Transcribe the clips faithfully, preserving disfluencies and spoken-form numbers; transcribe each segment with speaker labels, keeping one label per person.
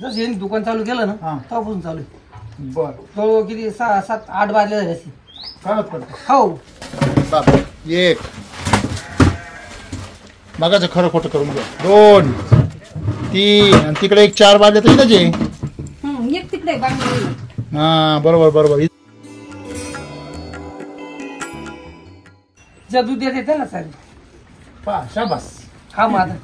Speaker 1: जसं यांनी दुकान चालू केलं ना तेव्हापासून चालू आहे.
Speaker 2: बर
Speaker 1: जवळ किती सहा सात आठ बाजले झाले असतील.
Speaker 2: काय होत करतो
Speaker 1: हो
Speaker 2: बाप एक मगाचं खरं खोटं करून घ्या. दोन तीन आणि तिकडे एक चार बाजले तर इथंच आहे.
Speaker 3: एक तिकडे बांगला.
Speaker 2: हा बरोबर बरोबर.
Speaker 1: ज्या दूध येते ना साहेब
Speaker 2: पा शाबास.
Speaker 1: हा माझा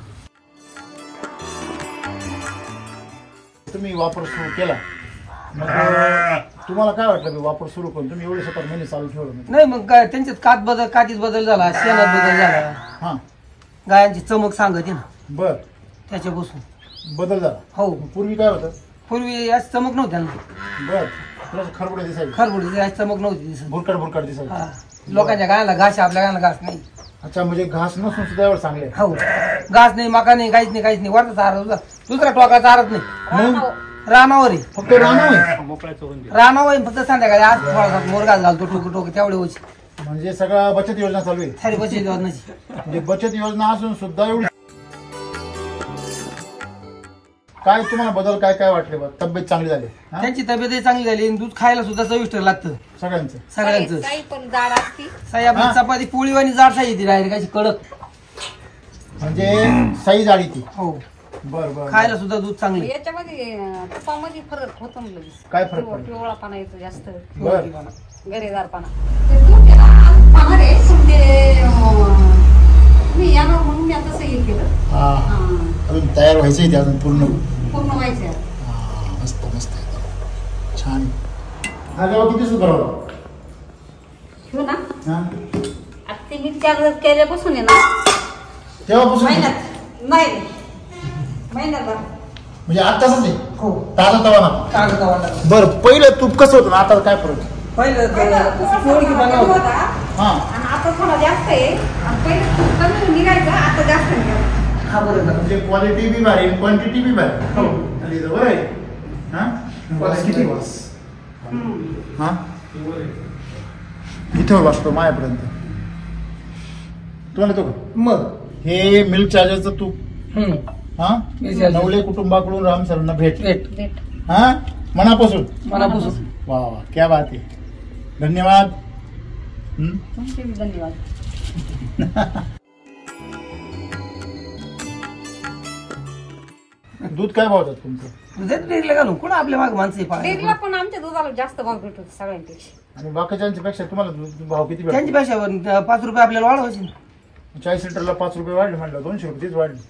Speaker 2: तुम्ही वापर सुरू केला मग तुम्हाला काय वाटलं मी वापर सुरू करून तुम्ही एवढे सतरा महिने चालू ठेवलं?
Speaker 1: नाही मग काय त्यांच्यात कात बदल कातीत बदल झाला, शेणात बदल झाला,
Speaker 2: हा
Speaker 1: गायांची चमक सांगते ना
Speaker 2: बर
Speaker 1: त्याच्यापासून
Speaker 2: बदल झाला.
Speaker 1: हो
Speaker 2: पूर्वी काय होतं?
Speaker 1: पूर्वी अशी चमक नव्हती ना.
Speaker 2: बर थोडंसं खरबडे दिसायचं,
Speaker 1: खरबुडी अशी चमक नव्हती दिसत.
Speaker 2: भुरकट भुरकट दिसायचं.
Speaker 1: हा लोकांच्या गायला घास आहे, आपल्या गायला घास नाही.
Speaker 2: अच्छा म्हणजे घास नसून सुद्धा एवढं चांगले
Speaker 1: हो घास नाही, मका नाही, काहीच नाही, काहीच नाही. वरचा चारा दुसरा दुसरा टोका चारत नाही. रानावर आहे
Speaker 2: फक्त रानावर
Speaker 1: रानावर आहे फक्त संध्याकाळी आज थोडासा मोरगास घालतो टोक टोक तेवढे होच.
Speaker 2: म्हणजे सगळा बचत योजना चालू आहे.
Speaker 1: सारी बचत योजनाची
Speaker 2: म्हणजे बचत योजना असून सुद्धा एवढी. काय तुम्हाला बदल काय काय वाटले बा? तब्येत चांगली झाली?
Speaker 1: त्यांची तब्येतही चांगली झाली, दूध खायला सुद्धा चविष्ट लागतं
Speaker 2: सगळ्यांचं
Speaker 1: सगळ्यांचं.
Speaker 3: काही पण जाड असती.
Speaker 1: साई आपली चपाती पोळी वाणी जाड साई येते डायरेक्ट अशी कडक.
Speaker 2: म्हणजे साई जाडी ती.
Speaker 1: हो
Speaker 2: बर बर.
Speaker 1: खायला सुद्धा दूध चांगलं.
Speaker 3: याच्यामध्ये तुपामध्ये फरक होतो ना लगेच.
Speaker 2: काय फरक पडतो?
Speaker 3: पिवळापणा येतो जास्त,
Speaker 2: बर
Speaker 3: गरेदारपणा. पाहणार आहे पण ते मी यावर म्हणून मी आता सही केलं.
Speaker 2: हा अजून तयार व्हायचंय ते अजून पूर्ण
Speaker 3: पूर्ण व्हायचं.
Speaker 2: हा मस्त मस्त छान. हा जेव्हा किती सुरू करावं
Speaker 3: हो ना.
Speaker 2: हा
Speaker 3: आता ते मी चार केल्यापासून आहे ना
Speaker 2: तेव्हापासून
Speaker 3: महिन्यात नाही महिन्याभर
Speaker 2: म्हणजे आताच आहे.
Speaker 1: हो
Speaker 2: ताजा तवा ना.
Speaker 1: ताजा तवा.
Speaker 2: बरं पहिलं तूप कसं होतं आता काय फरक?
Speaker 1: पहिलं पोळी बनवता
Speaker 2: हा
Speaker 3: आणि आता थोडा जास्त आहे. आणि पहिलं खूप कमी निघायचं, आता जास्त निघायचं.
Speaker 1: हा बरोबर.
Speaker 2: म्हणजे क्वालिटी बी भारी क्वांटिटी बी भारी. हो आणि बरं आहे. हा किती वास. हा इथं वाचतो मायापर्यंत तुम्हाला तो
Speaker 1: मग
Speaker 2: हे मिल्क चार्जरचं तूप.
Speaker 1: हम्म
Speaker 2: हा नवले कुटुंबाकडून राम सरांना भेट.
Speaker 1: भेट
Speaker 2: हा मनापासून
Speaker 1: मनापासून.
Speaker 2: वा वा क्या बात आहे. धन्यवाद.
Speaker 3: तुमचे धन्यवाद.
Speaker 2: दूध काय भावतात तुमचं?
Speaker 1: दुधात डेअरीला घालून कोण आपल्या माग माणसं
Speaker 3: डेअरीला पण आमच्या दुधाला जास्त भाव भेटतो सगळ्यांपेक्षा.
Speaker 2: आणि बाकीच्यांच्या पेक्षा तुम्हाला दूध भाव किती भेटतो?
Speaker 1: त्यांची पेक्षा पाच रुपये आपल्याला वाढवायचे.
Speaker 2: चाळीस लिटरला पाच रुपये वाढले म्हणलं दोनशे रुपये तीच वाढली.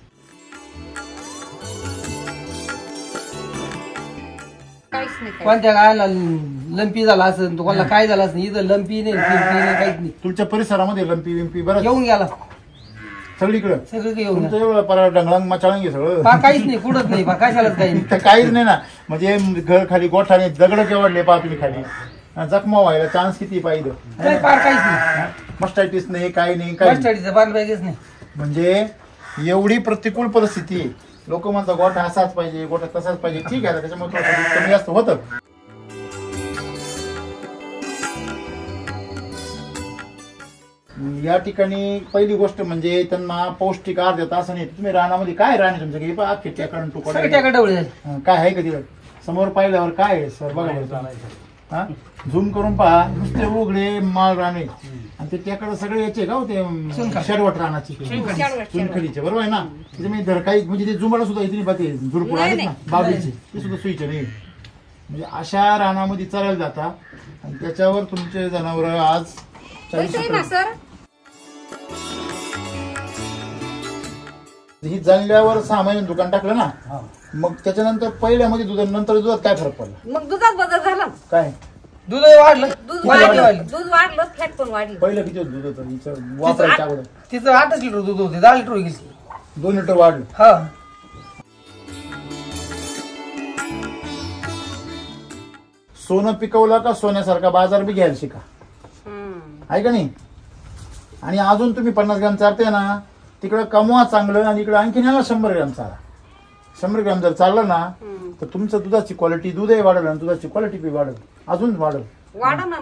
Speaker 3: काहीच नाही.
Speaker 1: कोणत्या गायला लंपी झाला असं कोणाला काय झालं असं इथं लंपी नाही फिरपी नाही काहीच नाही.
Speaker 2: तुमच्या परिसरामध्ये लंपी विंपी बरं
Speaker 1: येऊन गेला
Speaker 2: सगळीकडे
Speaker 1: सगळं काही येऊन
Speaker 2: तुमचं एवढं परा डंगळांग मचाळंग आहे सगळं.
Speaker 1: पा काहीच नाही कुठंच नाही पा कशालाच काही नाही.
Speaker 2: तर काहीच नाही ना. म्हणजे घर खाली गोठाने दगड केवडले पा तुम्ही खाली जखमा व्हायला चान्स किती पाहिजे?
Speaker 1: नाही पार काहीच नाही.
Speaker 2: मस्टायटिस नाही काही नाही काही नाही.
Speaker 1: स्टडीचं पार पाहिजेच नाही.
Speaker 2: म्हणजे एवढी प्रतिकूल परिस्थिती. लोक म्हणतात गोठा असाच पाहिजे गोठा तसाच पाहिजे. ठीक आहे त्याच्यामुळे थोडं दूध कमी जास्त होतं. या ठिकाणी पहिली गोष्ट म्हणजे त्यांना पौष्टिक आहार देता असं नाही. तुम्ही रानामध्ये काय राणे तुमच्या अख्खे टेकड तुकडा काय आहे का तिकडे समोर पाहिल्यावर काय आहे सर बघा हा झूम करून पहा. नुसते उघडे माळ राणे आणि ते टेकड सगळे याचे का ते शेरवट रानाची चुनखडीचे बरोबर आहे ना. त्याच्यामुळे धर काही म्हणजे ते जुंबाला सुद्धा इथे पाहते झुरपूर आहेत ना बाबीचे ते सुद्धा सुईचे नाही. म्हणजे अशा रानामध्ये चरायला जाता आणि त्याच्यावर तुमचे जनावर आज ही जाणल्यावर सहा महिने दुकान टाकलं ना मग त्याच्यानंतर पहिल्यामध्ये दुधात नंतर दुधात काय फरक पडला?
Speaker 3: मग दुधात बदल झाला.
Speaker 2: काय
Speaker 1: दूध वाढलं
Speaker 3: दूध वाढलं दूध वाढलं फॅट पण वाढलं.
Speaker 2: पहिलं किती दूध होतं हिचं वापरायच्या अगोदर?
Speaker 1: तिचं आठच लिटर दूध होते दहा लिटर गेली.
Speaker 2: दोन लिटर वाढलं.
Speaker 1: हा
Speaker 2: सोनं पिकवलं का सोन्यासारखा बाजार बी घ्यायला शिका आहे का नाही. आणि अजून तुम्ही पन्नास ग्राम चालते ना तिकडं कमवा चांगलं आणि इकडे आणखीन याला शंभर ग्राम चाला. शंभर ग्राम जर चाललं ना तर तुमचं दुधाची क्वालिटी दूधही वाढेल आणि दुधाची क्वालिटी बी वाढेल अजून वाढेल.
Speaker 3: वाढन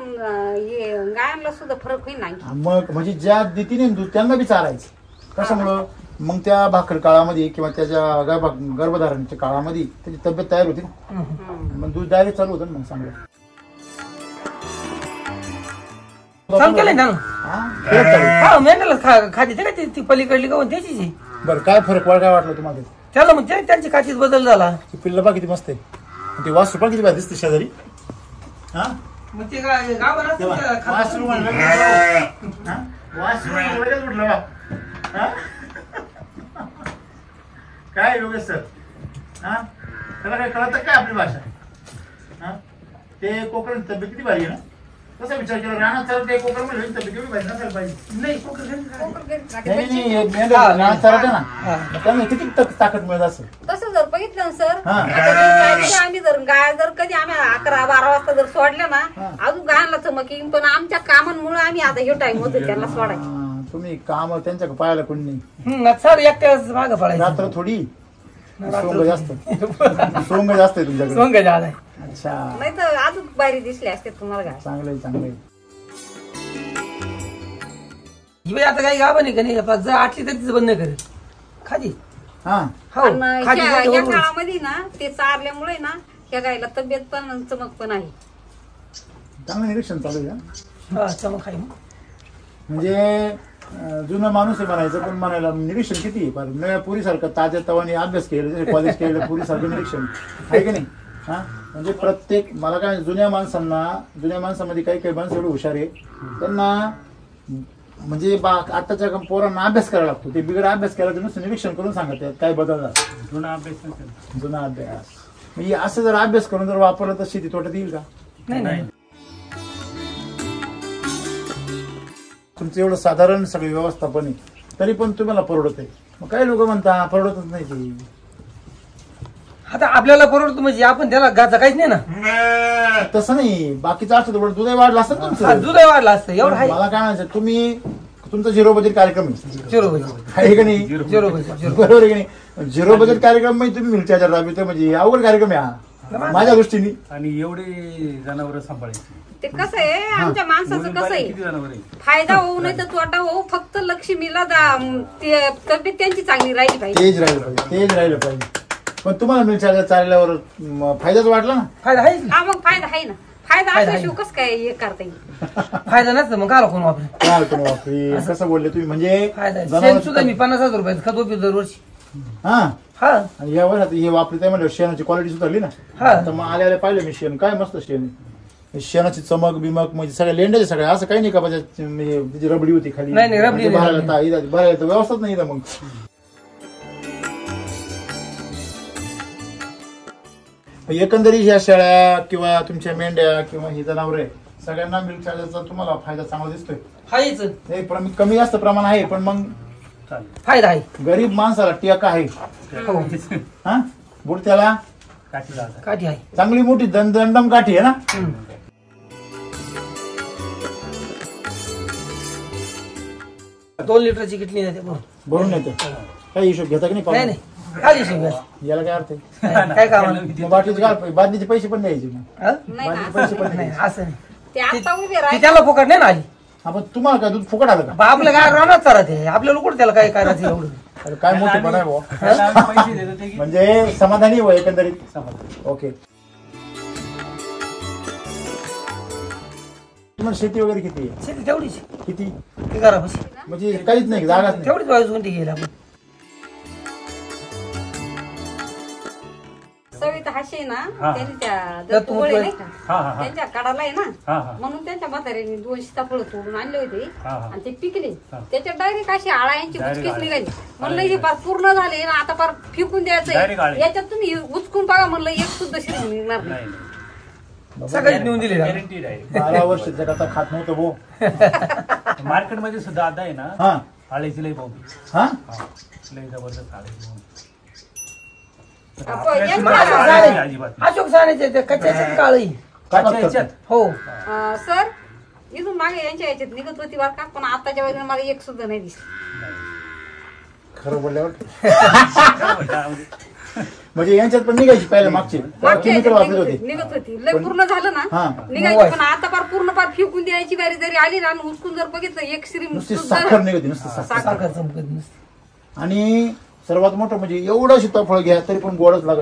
Speaker 3: गायांना सुद्धा फरक होईल ना.
Speaker 2: मग म्हणजे ज्या रीतीने दूध त्यांना बी चारायचं. कशामुळं मग त्या भाकर काळामध्ये किंवा त्याच्या गर्भ गर्भधारणेच्या काळामध्ये त्याची तब्येत तयार होती ना, मग दूध डायरेक्ट चालू होतं ना मग चांगलं.
Speaker 1: चालू केलंय ना
Speaker 2: हा, केलं चालू.
Speaker 1: हा मेंढ्याला खा खाती ते का ती- ती पलीकडली गवण त्याचीच आहे.
Speaker 2: बरं काय फरक वाढ काय वाटलं तुम्हाला?
Speaker 1: त्याला मग त्या- त्यांची खातीत बदल झाला.
Speaker 2: पिल्लं बा किती मस्त आहे, ते वासरू पण किती भारी दिसते शेजारी. हा
Speaker 1: मग ते गा- गावाला असतं त्या खातात.
Speaker 2: वासरू म्हणलं की- हा? वासरू म्हणलं लगेच उठलं बा. हा? काय योगेश सर, हा त्याला काय कळतं काय आपली भाषा? हा ते कोकण तब्येत किती भारी आहे ना, कसा विचार केला राणा सर ते कोकण मध्ये तब्येत केवढी भारी नसायला पाहिजे.
Speaker 1: नाही कोकण घरी काय?
Speaker 2: नाही नाही एक मेंढ्या राणा चालत ना,
Speaker 1: हा.
Speaker 2: मग त्यांना किती तक- ताकद मिळत असेल.
Speaker 3: तसं जर बघितलं ना सर,
Speaker 2: हा.
Speaker 3: आता जर गाय आम्ही जर गाय जर कधी आम्ही अकरा बारा वाजता जर सोडल्या ना,
Speaker 2: हा.
Speaker 3: अजून गायला चमक येईन. पण आमच्या कामांमुळे आम्ही आता हे टाइम होतो त्यांना सोडायचं.
Speaker 2: हा, तुम्ही काम त्यांच्या पायाला कोणी नाही.
Speaker 1: हम्म, सर एकट्याच मागं पडायचं.
Speaker 2: रात्र थोडी सोंग जास्त सोंग जास्त आहे तुमच्याकडे.
Speaker 1: सोंग झाला.
Speaker 2: अच्छा,
Speaker 3: नाही तर अजून बाहेर दिसले असते तुम्हाला गाय.
Speaker 2: चांगलंय चांगलंय.
Speaker 1: ही बाई आता काही गाभा नाही का नाही, जर आटली तरी तिचं बंद नाही करत खाली.
Speaker 2: हा
Speaker 1: हो
Speaker 3: आणि
Speaker 1: खाली
Speaker 3: ह्या
Speaker 1: जायचं
Speaker 3: ह्या
Speaker 1: बरोबरच.
Speaker 3: काळामध्ये ना ते चारल्यामुळे ना ह्या गायला तब्येत पण आणि चमक पण आहे.
Speaker 2: चांगलं निरीक्षण चालू आहे हा.
Speaker 1: हा चमक आहे.
Speaker 2: म्हणजे अं, जुना माणूस आहे म्हणायचं, पण म्हणायला निरीक्षण किती आहे. पण नव्या पुरीसारखं ताज्या तवाने अभ्यास केला, कॉलेज केलेलं पुरीसारखं निरीक्षण आहे की नाही. हा म्हणजे प्रत्येक मला काय जुन्या माणसांना जुन्या माणसामध्ये काही काही माणसं एवढे हुशार आहे, त्यांना म्हणजे बा आताच्या पोरांना अभ्यास करायला लागतो. ते बिगड अभ्यास केला तर नुसतं निरीक्षण करून सांगत आहेत काय बदल झाला.
Speaker 4: जुना अभ्यास
Speaker 2: जुना अभ्यास म्हणजे असं जर अभ्यास करून जर वापरलं तर शेती तोट्यात येईल का?
Speaker 1: नाही नाही
Speaker 2: तुमचं एवढं साधारण सगळी व्यवस्थापन आहे तरी पण तुम्हाला परवडत आहे. मग काही लोक म्हणता परवडतच नाही ते.
Speaker 1: आता आपल्याला परवडतो म्हणजे आपण त्याला गाचा काहीच नाही ना.
Speaker 2: तसं नाही, बाकीचं असतं थोडं दुधाई वाढलं असतं
Speaker 1: हा,
Speaker 2: तुमचं.
Speaker 1: दूध वाढला असतं एवढं आहे.
Speaker 2: मला काय म्हणायचं, तुम्ही तुमचा झिरो बजेट कार्यक्रम आहे
Speaker 1: झिरो बजेट
Speaker 2: आहे का नाही?
Speaker 1: Zero budget zero.
Speaker 2: बरोबर आहे की नाही? झिरो बजेट कार्यक्रम म्हणजे तुम्ही मिळते हजार राबवितो म्हणजे अवघड कार्यक्रम आहे हा माझ्या दृष्टीने.
Speaker 4: आणि एवढे जनावर सांभाळायची.
Speaker 3: ते कसं आहे आमच्या माणसाचं कसं आहे,
Speaker 4: किती जनावर आहे?
Speaker 3: फायदा होऊ नाही तर तोटा होऊ, फक्त लक्ष्मीला जा- ते तब्येत त्यांची चांगली राहिली पाहिजे.
Speaker 2: तेज राहिलं पाहिजे तेज राहिलं पाहिजे. पण तुम्हाला मिळच्या चालल्यावर म, फायदाच वाटला ना.
Speaker 1: फायदा आहेच ना.
Speaker 3: हा मग फायदा आहे ना, फायदा
Speaker 1: फायदा
Speaker 3: असल्याशिवाय
Speaker 1: आहे.
Speaker 3: कसं काय हे करता येईल.
Speaker 1: फायदा नसतं मग काला कोण वापरेल.
Speaker 2: काय कोण बापरे, कसं बोलले तुम्ही म्हणजे
Speaker 1: फायदा आहे.
Speaker 2: जनावरांचं-
Speaker 1: शेण सुद्धा मी पन्नास हजार रुपयाचं खत वापरतो दरवर्षी.
Speaker 2: हा
Speaker 1: हा
Speaker 2: आणि यावर आता हे वापरत आहे म्हणजे शेणाची क्वालिटी सुधारली ना.
Speaker 1: हा.
Speaker 2: तर मग आल्या आल्या पाहिलं मी शेण काय मस्त शेण आहे. शेणाची चमक बिमक म्हणजे सगळ्या लेंड्याचे सगळ्या असं काही नाही का म्हणजे त्याची रबडी होती खाली.
Speaker 1: नाही, नाही, रबडी
Speaker 2: म्हणजे
Speaker 1: नाही,
Speaker 2: भरायला ता- इथं- भरायला तर व्यवस्थाच नाही इथं मग. एकंदरीत ह्या शेळ्या किंवा तुमच्या मेंढ्या किंवा ही जनावरे सगळ्यांना मिल्क चार्जरचा तुम्हाला फायदा चांगला दिसतोय.
Speaker 1: हायच
Speaker 2: हे प्रम- कमी जास्त प्रमाण आहे पण मग
Speaker 4: चालेल.
Speaker 1: फायदा आहे.
Speaker 2: गरीब माणसाला टेका आहे.
Speaker 1: हो
Speaker 2: हा बुड त्याला
Speaker 4: काठी जाता.
Speaker 1: काठी आहे.
Speaker 2: चांगली मोठी दंड दंडम काठी आहे ना.
Speaker 1: हम्म. दोन लिटरची किटली नाही ते
Speaker 2: भरून येते काही हिशोब घेता की नाही
Speaker 1: नाही
Speaker 2: पाहून?
Speaker 1: नाही काय दिसून घ्या.
Speaker 2: याला काय अर्थ आहे?
Speaker 1: काय काय काम आहे?
Speaker 2: मग बाटलीचे काय बादलीचे पैसे पण द्यायचे मग.
Speaker 1: हा?
Speaker 3: नाही ना,
Speaker 2: बादलीचे पैसे पण
Speaker 1: नाही
Speaker 2: द्यायचे.
Speaker 1: असं नाही.
Speaker 3: ते आता उभे
Speaker 1: ती
Speaker 3: राहिले.
Speaker 1: त्याला फुकट नाही ना आली.
Speaker 2: आपण तुम्हाला काय दूध फुकट आलं का?
Speaker 1: बा, आपलं काय राहणार चारा ते आपल्याला कुठं त्याला काय करायचं एवढं.
Speaker 2: अरे काय मोठे पण आहे बुवा.
Speaker 4: त्याला आम्ही पैसे देतो ते की
Speaker 2: म्हणजे समाधानी हो एकंदरीत.
Speaker 4: समाधान.
Speaker 2: ओके. तुम्हाला शेती वगैरे किती आहे?
Speaker 1: शेती तेवढीच
Speaker 2: किती
Speaker 1: ते घरापाशी
Speaker 2: म्हणजे काहीच नाही जागाच नाही.
Speaker 1: तेवढीच बाजू कोणती गेली आपण.
Speaker 3: सविता हाशे ना
Speaker 4: हा.
Speaker 3: त्यांनी त्या
Speaker 1: तर
Speaker 3: दत्तू गोळे नाही का
Speaker 4: हा हा हा
Speaker 3: त्यांच्या कडाला आहे ना,
Speaker 4: हा हा
Speaker 3: म्हणून त्यांच्या म्हाताऱ्यांनी दोन सीताफळ तोडून आणले होते
Speaker 4: हा, हा.
Speaker 3: आणि ते पिकले.
Speaker 4: हा.
Speaker 3: त्याच्यात डायरेक्ट अशी आळ्यांची
Speaker 4: Direct
Speaker 3: उचकीच
Speaker 4: आळे.
Speaker 3: निघाली. म्हणलं हे फार पूर्ण झाले ना, आता फार फेकून
Speaker 4: Direct
Speaker 3: द्यायचं
Speaker 4: आळे.
Speaker 3: याच्यात तुम्ही उचकून बघा. म्हणलं एक सुद्धा शिरून निघणार नाही.
Speaker 4: नाही
Speaker 1: सगळीच नेऊन दिली त्याला.
Speaker 4: गॅरंटीड आहे.
Speaker 2: बारा वर्ष जगात खात नव्हतं भो.
Speaker 4: मार्केटमध्ये सुद्धा आता आहे ना
Speaker 2: हा
Speaker 4: आळीची लई भाऊ
Speaker 2: हा
Speaker 4: लई जबरदस्त आळीची भाऊ.
Speaker 3: आपण
Speaker 4: आपल्या
Speaker 3: यांच्या-
Speaker 4: शिवाय
Speaker 1: अशोक
Speaker 4: आळी
Speaker 1: साने
Speaker 4: अजिबात नाही.
Speaker 1: अशोक सानेचे ते कच्च्या काळी
Speaker 2: काय
Speaker 4: अच्छा,
Speaker 2: करतात?
Speaker 4: याच्यात?
Speaker 1: हो
Speaker 3: अं, सर इथून मागे यांच्या याच्यात निघत होती बरं का, पण आताच्या वेळेला मला एक सुद्धा नाही दिसत.
Speaker 2: खरं बोलल्यावर
Speaker 4: काय म्हणता?
Speaker 2: म्हणजे यांच्यात पण निघायची पहिल्या मागची
Speaker 3: मागच्या
Speaker 2: केमिकल
Speaker 3: याच्यात
Speaker 2: वापरत
Speaker 3: निघत
Speaker 2: होते.
Speaker 3: होती निघत होती. लय पूर्ण झालं ना
Speaker 2: हा.
Speaker 3: निघायची, पण आता फार पूर्ण फार फेकून द्यायची बारी जरी आली ना आणि उचकून जर बघितलं एक श्री
Speaker 2: नुसती
Speaker 3: सुद्धा
Speaker 2: साखर निघते नुसती साखर.
Speaker 1: साखर चमकत नसते.
Speaker 2: आणि सर्वात मोठं म्हणजे एवढं सीताफळ घ्या तरी पण गोडच लागत.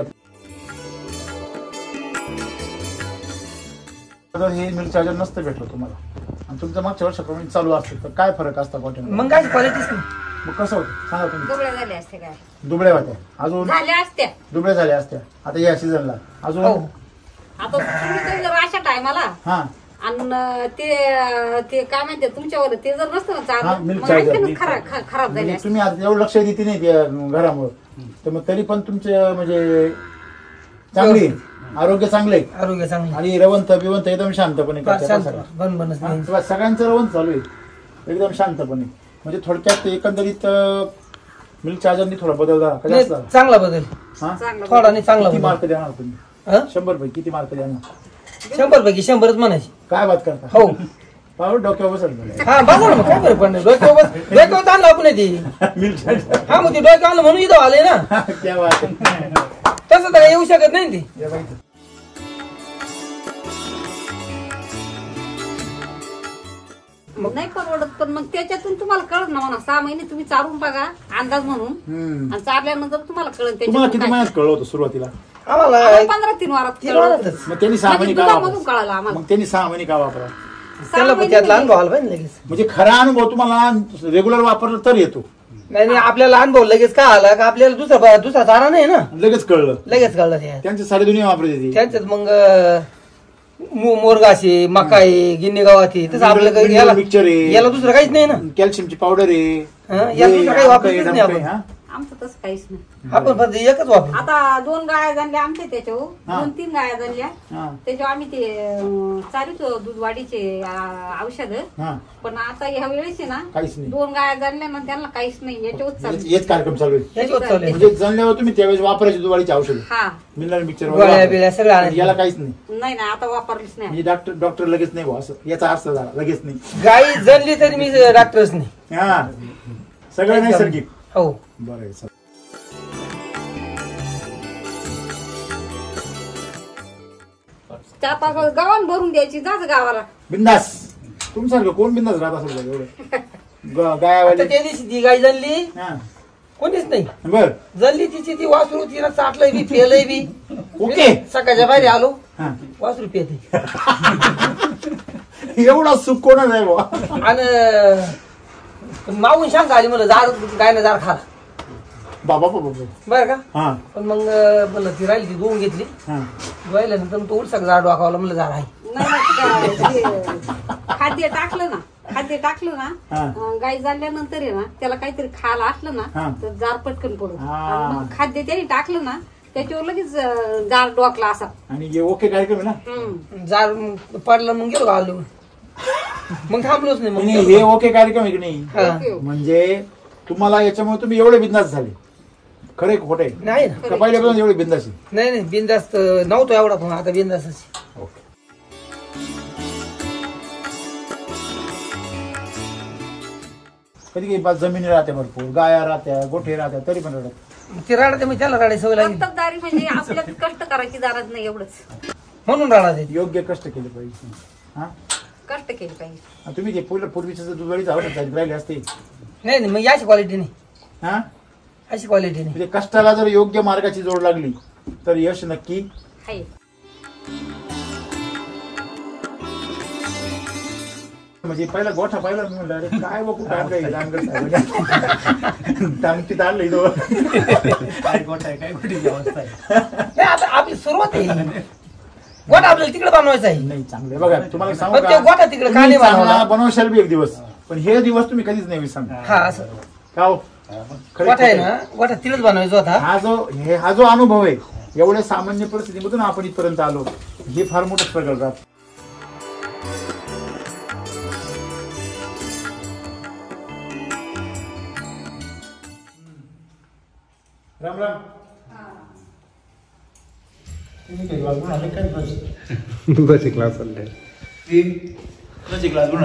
Speaker 2: जर हे मिल्क चार्जर नसतं भेटलं तुम्हाला आणि तुमचं मागच्या वर्षाप्रमाणे चालू असतं तर काय फरक असता गोट्यामध्ये?
Speaker 1: मग काय क्वालिटीच नाही.
Speaker 2: मग कसं होतं सांगा तुम्ही.
Speaker 3: दुबळे झाले असते काय
Speaker 2: दुबळ्या होत्या अजून
Speaker 3: झाल्या असत्या
Speaker 2: दुबळ्या झाल्या असत्या आता या सीझनला अजून.
Speaker 1: हो.
Speaker 3: आता तुम्ही तर जर अशा टायमाला
Speaker 2: हा
Speaker 3: आणि ते ते काय म्हणते तुमच्यावर ते जर नसतं ना
Speaker 2: हा,
Speaker 3: चालू
Speaker 2: milk
Speaker 3: मग
Speaker 2: charger.
Speaker 3: आणखीनच खरा- ख- खराब झाले
Speaker 2: म्हणजे
Speaker 3: असते.
Speaker 2: तुम्ही आता एवढं लक्ष देते नाही त्या घरामुळे तर मग तरी पण तुमचे म्हणजे चांगली आरोग्य चांगले
Speaker 1: आरोग्य चांगलं
Speaker 2: आणि रवंत बिवंत एकदम शांतपणे
Speaker 1: फार
Speaker 2: करतात
Speaker 1: शांत
Speaker 2: सगळं.
Speaker 1: बन बनच
Speaker 2: हा,
Speaker 1: नाही.
Speaker 2: तेव्हा सगळ्यांचं रवंत चालू आहे एकदम शांतपणे. म्हणजे थोडक्यात एकंदरीत मिल्क चार्जरनी थोडा बदल झाला का
Speaker 1: नाही,
Speaker 2: जास्त झाला?
Speaker 1: चांगला बदल
Speaker 2: हा?
Speaker 3: चांगलं
Speaker 1: थोडा नाही चांगला
Speaker 2: किती
Speaker 1: बदल.
Speaker 2: मार्क देणार तुम्ही?
Speaker 1: हं?
Speaker 2: शंभर पैकी किती मार्क देणार?
Speaker 1: शंभर पैकी शंभरच म्हणायची.
Speaker 2: काय बात करता?
Speaker 1: हो.
Speaker 2: पाहू डोक्यावर बसत
Speaker 1: हा बघा ना मग काय फरक पडणार. डोक्यावर बस- डोक्यावर आणलं आपण ती.
Speaker 2: मिल्क चार्जर
Speaker 1: हा मग ते डोक्यावर आणलं म्हणून इथं आले ना.
Speaker 2: क्या बात आहे.
Speaker 1: तसं तर येऊ शकत नाही ना ती.
Speaker 2: या बाई.
Speaker 3: नाही परवडत पण मग त्याच्यातून तुम्हाला कळत ना म्हणा सहा महिने तुम्ही चारून बघा अंदाज म्हणून
Speaker 2: हम्म.
Speaker 3: आणि चारल्यानंतर तुम्हाला कळत
Speaker 2: तुम्हाला किती महिन्यात कळलं होतं सुरुवातीला?
Speaker 1: आम्हाला
Speaker 3: पंधरा तीन वारात
Speaker 1: तीन
Speaker 3: कळलं.
Speaker 1: वारातच.
Speaker 2: मग त्यांनी सहा
Speaker 3: म्हणजे
Speaker 2: महिने का
Speaker 3: दुधामधून
Speaker 2: वापरा?
Speaker 3: कळालं आम्हाला
Speaker 2: मग त्यांनी सहा महिने का वापरा?
Speaker 1: त्याला पण त्यातला अनुभव आला पाहिजे लगेच.
Speaker 2: म्हणजे खरा अनुभव तुम्हाला रेग्युलर वापरला तर येतो.
Speaker 1: नाही नाही आपल्याला अनुभव लगेच का आला का आपल्याला दुसरा दुसरा चारा नाही ना
Speaker 2: लगेच कळलं.
Speaker 1: लगेच कळलं ते.
Speaker 2: त्यांची सारी दुनिया वापरते ती.
Speaker 1: त्यांच्यात मग मो- मोरगाशी मकाई गिन्नी गव्हाची तसं आपलं काही याला
Speaker 2: मिक्सचर आहे.
Speaker 1: याला दुसरं काहीच नाही ना.
Speaker 2: कॅल्शियमची पावडर आहे.
Speaker 1: हा, याला दुसरं काही
Speaker 2: हे
Speaker 1: वापरतच
Speaker 2: आमकं
Speaker 1: नाही
Speaker 2: आहे,
Speaker 1: आपण.
Speaker 2: हा?
Speaker 3: आमचं तसं काहीच नाही.
Speaker 1: आपण फक्त एकच वापर.
Speaker 3: आता दोन गाया झाल्या आमच्या त्याच्यावर
Speaker 2: हा.
Speaker 3: दोन तीन गाया झाल्या
Speaker 2: हा.
Speaker 3: त्याच्यावर आम्ही ते अं, चालूच दूध वाढीचे औषध
Speaker 2: हा.
Speaker 3: पण आता ह्या वेळेस आहे ना
Speaker 2: काहीच नाही.
Speaker 3: दोन गाया झाल्या ना त्यांना काहीच नाही याच्यावर
Speaker 2: हेच
Speaker 3: चालू
Speaker 2: हेच कार्यक्रम चालू आहे.
Speaker 1: याच्यावर चालू आहे.
Speaker 2: म्हणजे जणल्यावर तुम्ही त्यावेळेस वापरायची दुवाळीची औषध
Speaker 3: हा
Speaker 2: मिनरल मिक्सचर
Speaker 1: गोळ्या बिळ्या सगळं आणायचं.
Speaker 2: याला काहीच नाही.
Speaker 3: नाही ना आता वापरलीच नाही
Speaker 2: म्हणजे डॉक्टर डॉक्टर लगेच नाही भाऊ असं याचा अर्थ झाला लगेच नाही.
Speaker 1: गाई जणली तरी मी डॉक्टरच नाही.
Speaker 2: हा सगळं नैसर्गिक.
Speaker 1: हो
Speaker 2: बरं आहे चला.
Speaker 3: त्यात आता गावान भरून द्यायची जाच गावाला
Speaker 2: बिंदास तुमच्यासारखं कोण बिंदास राहत असेल एवढं ग-
Speaker 1: आता
Speaker 2: गायावाले.
Speaker 1: त्या दिवशी ती गाय जणली
Speaker 2: हा
Speaker 1: कोणीच नाही.
Speaker 2: बर
Speaker 1: जणली तिची ती वासरू तिला चाटलंय बी पेलय बी.
Speaker 2: ओके.
Speaker 1: सकाळच्या बाहेर आलो
Speaker 2: हा
Speaker 1: वासरू पेते
Speaker 2: एवढा सुख कोणाच आहे बाबा.
Speaker 1: आणि मागून शांत आली म्हणलं जार गायनं जार खाला
Speaker 2: बाबा बाबा बाबा.
Speaker 1: बरं का.
Speaker 2: हा
Speaker 1: पण मग म्हणलं ती राहिली ती दोन घेतली
Speaker 2: हा
Speaker 1: धुवायल्यानंतर तो उलसा झाड वाकावला म्हणलं झाड आहे.
Speaker 3: नाही ना, ते खाद्य टाकलं ना खाद्य टाकलं ना
Speaker 2: हा.
Speaker 3: अं, गाय झाल्यानंतर आहे ना त्याला काहीतरी खायला असलं
Speaker 2: हा.
Speaker 3: ना तर जार पटकन पडून
Speaker 2: हा.
Speaker 3: खाद्य त्याने टाकलं ना त्याच्यावर लगेच अं, जार डोकला असा
Speaker 2: आणि हे ओके कार्यक्रम आहे ना.
Speaker 3: हम्म.
Speaker 1: जार पडलं मग गेलो आलो मग थांबलोच नाही
Speaker 2: आणि
Speaker 1: मग.
Speaker 2: हे ओके कार्यक्रम आहे की नाही.
Speaker 1: हा.
Speaker 3: ओके.
Speaker 2: म्हणजे तुम्हाला याच्यामुळे तुम्ही एवढे बिंदास झाले. खरे खोटे
Speaker 1: नाही ना
Speaker 2: का पहिल्यापासून एवढे बिंदास आहे.
Speaker 1: नाही नाही बिंदास्त नव्हतो एवढा पण आता बिंदास्तच.
Speaker 2: ओके. कधी कधी जमिनी राहते भरपूर गाया राहत्या गोठे राहत्या तरी पण रडत.
Speaker 1: ते राडा मग त्याला राडायची सवय लागली
Speaker 3: कर्तबदारी म्हणजे आपल्याला कष्ट करायची दारात नाही एवढंच
Speaker 1: म्हणून राडा ते.
Speaker 2: योग्य कष्ट केले पाहिजे. हा
Speaker 3: कष्ट केले पाहिजे.
Speaker 2: आणि तुम्ही ते पूर्ण पूर्वीच्या दुधाळीच आवडत राहिले असते.
Speaker 1: नाही नाही मग अशी क्वालिटी नाही
Speaker 2: हा
Speaker 1: अशी क्वालिटी नाही.
Speaker 2: म्हणजे कष्टाला जर योग्य मार्गाची जोड लागली तर यश नक्की.
Speaker 3: हाय
Speaker 2: म्हणजे पहिला गोठा पहिला मी म्हणलं अरे काय बघू काय टांगतीत आणलं इथं.
Speaker 4: काय गोठा आहे काय गोठीची अवस्था आहे.
Speaker 1: नाही आता आपली सुरुवात आहे गोठा आपल्याला तिकडे बनवायचा आहे.
Speaker 2: नाही चांगले बघा तुम्हाला सांगू
Speaker 1: पण ते गोठा तिकडे का नाही बनवला?
Speaker 2: बनवशाल बी एक दिवस पण हे दिवस तुम्ही कधीच नाही विसरणार.
Speaker 1: हा असं
Speaker 2: का हो? खरे
Speaker 1: गोठा आहे
Speaker 2: खोटे.
Speaker 1: ना गोठा तिकडेच बनवायचा होता.
Speaker 2: हा जो हे हा जो अनुभव आहे एवढ्या सामान्य परिस्थितीमधून आपण इथपर्यंत आलो हे फार मोठं स्ट्रगल राहत. राम राम. तुम्ही काही वाजवून आले काय बस
Speaker 5: दुधाची क्लास चालले.
Speaker 2: क्लास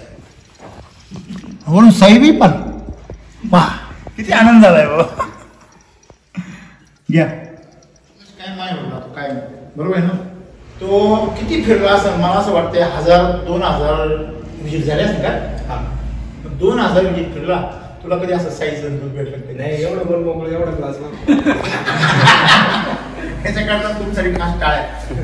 Speaker 2: म्हणून साहेबही पण वा किती आनंद झालाय बाबा. घ्या काय माय होता काय बरोबर आहे ना. तो किती फिरला असं मला असं वाटतंय हजार दोन हजार विजिट झाले असेल का. दोन हजार विजिट फिरला तुला कधी असं साईज दूध भेटलं
Speaker 4: नाही एवढं बोल मोकळं एवढा ग्लास ना
Speaker 2: त्याच्याकडनं तुमच्यासाठी खास टाळ आहे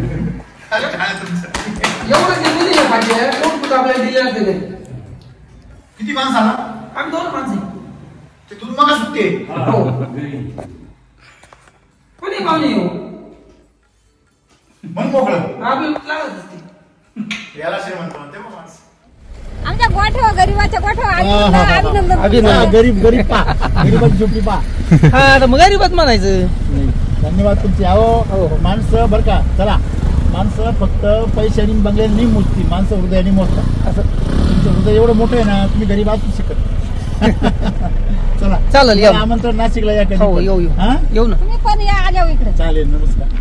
Speaker 1: एवढं ते मुली आहे माझे, एवढं दूध आपल्याला दिलेलं असते ते.
Speaker 2: किती माणसं आला
Speaker 1: आम्ही दोन माणसं आहे.
Speaker 2: ते दूध मग सुटते
Speaker 1: हो. कोणी पाहुणे येऊ
Speaker 2: मन मोकळं
Speaker 1: आपल्याला लागत असते.
Speaker 2: याला श्रीमंत म्हणते मग माणसं.
Speaker 3: आमच्या गोठ्यावर गरीबाच्या गोठ्यावर अभिनंदन
Speaker 1: अभिनंदन.
Speaker 2: गरीब गरीब पा गरीबाची झोपडी पा
Speaker 1: हा आता मग गरीबात म्हणायचं.
Speaker 2: धन्यवाद तुमचे. अहो माणसं बरं का, चला माणसं फक्त पैशाने बंगल्याने नाही मोजती, माणसं हृदयाने मोजतात. असं तुमचं हृदय एवढं मोठं आहे ना, तुम्ही गरीब असू शकत. चला
Speaker 1: चालेल, या.
Speaker 2: आमंत्रण नाशिकला या कधी
Speaker 1: हो
Speaker 2: पण.
Speaker 1: येऊ येऊ
Speaker 2: हा?
Speaker 1: येऊ ना.
Speaker 3: तुम्ही पण या आल्या इकडे.
Speaker 2: चालेल, नमस्कार.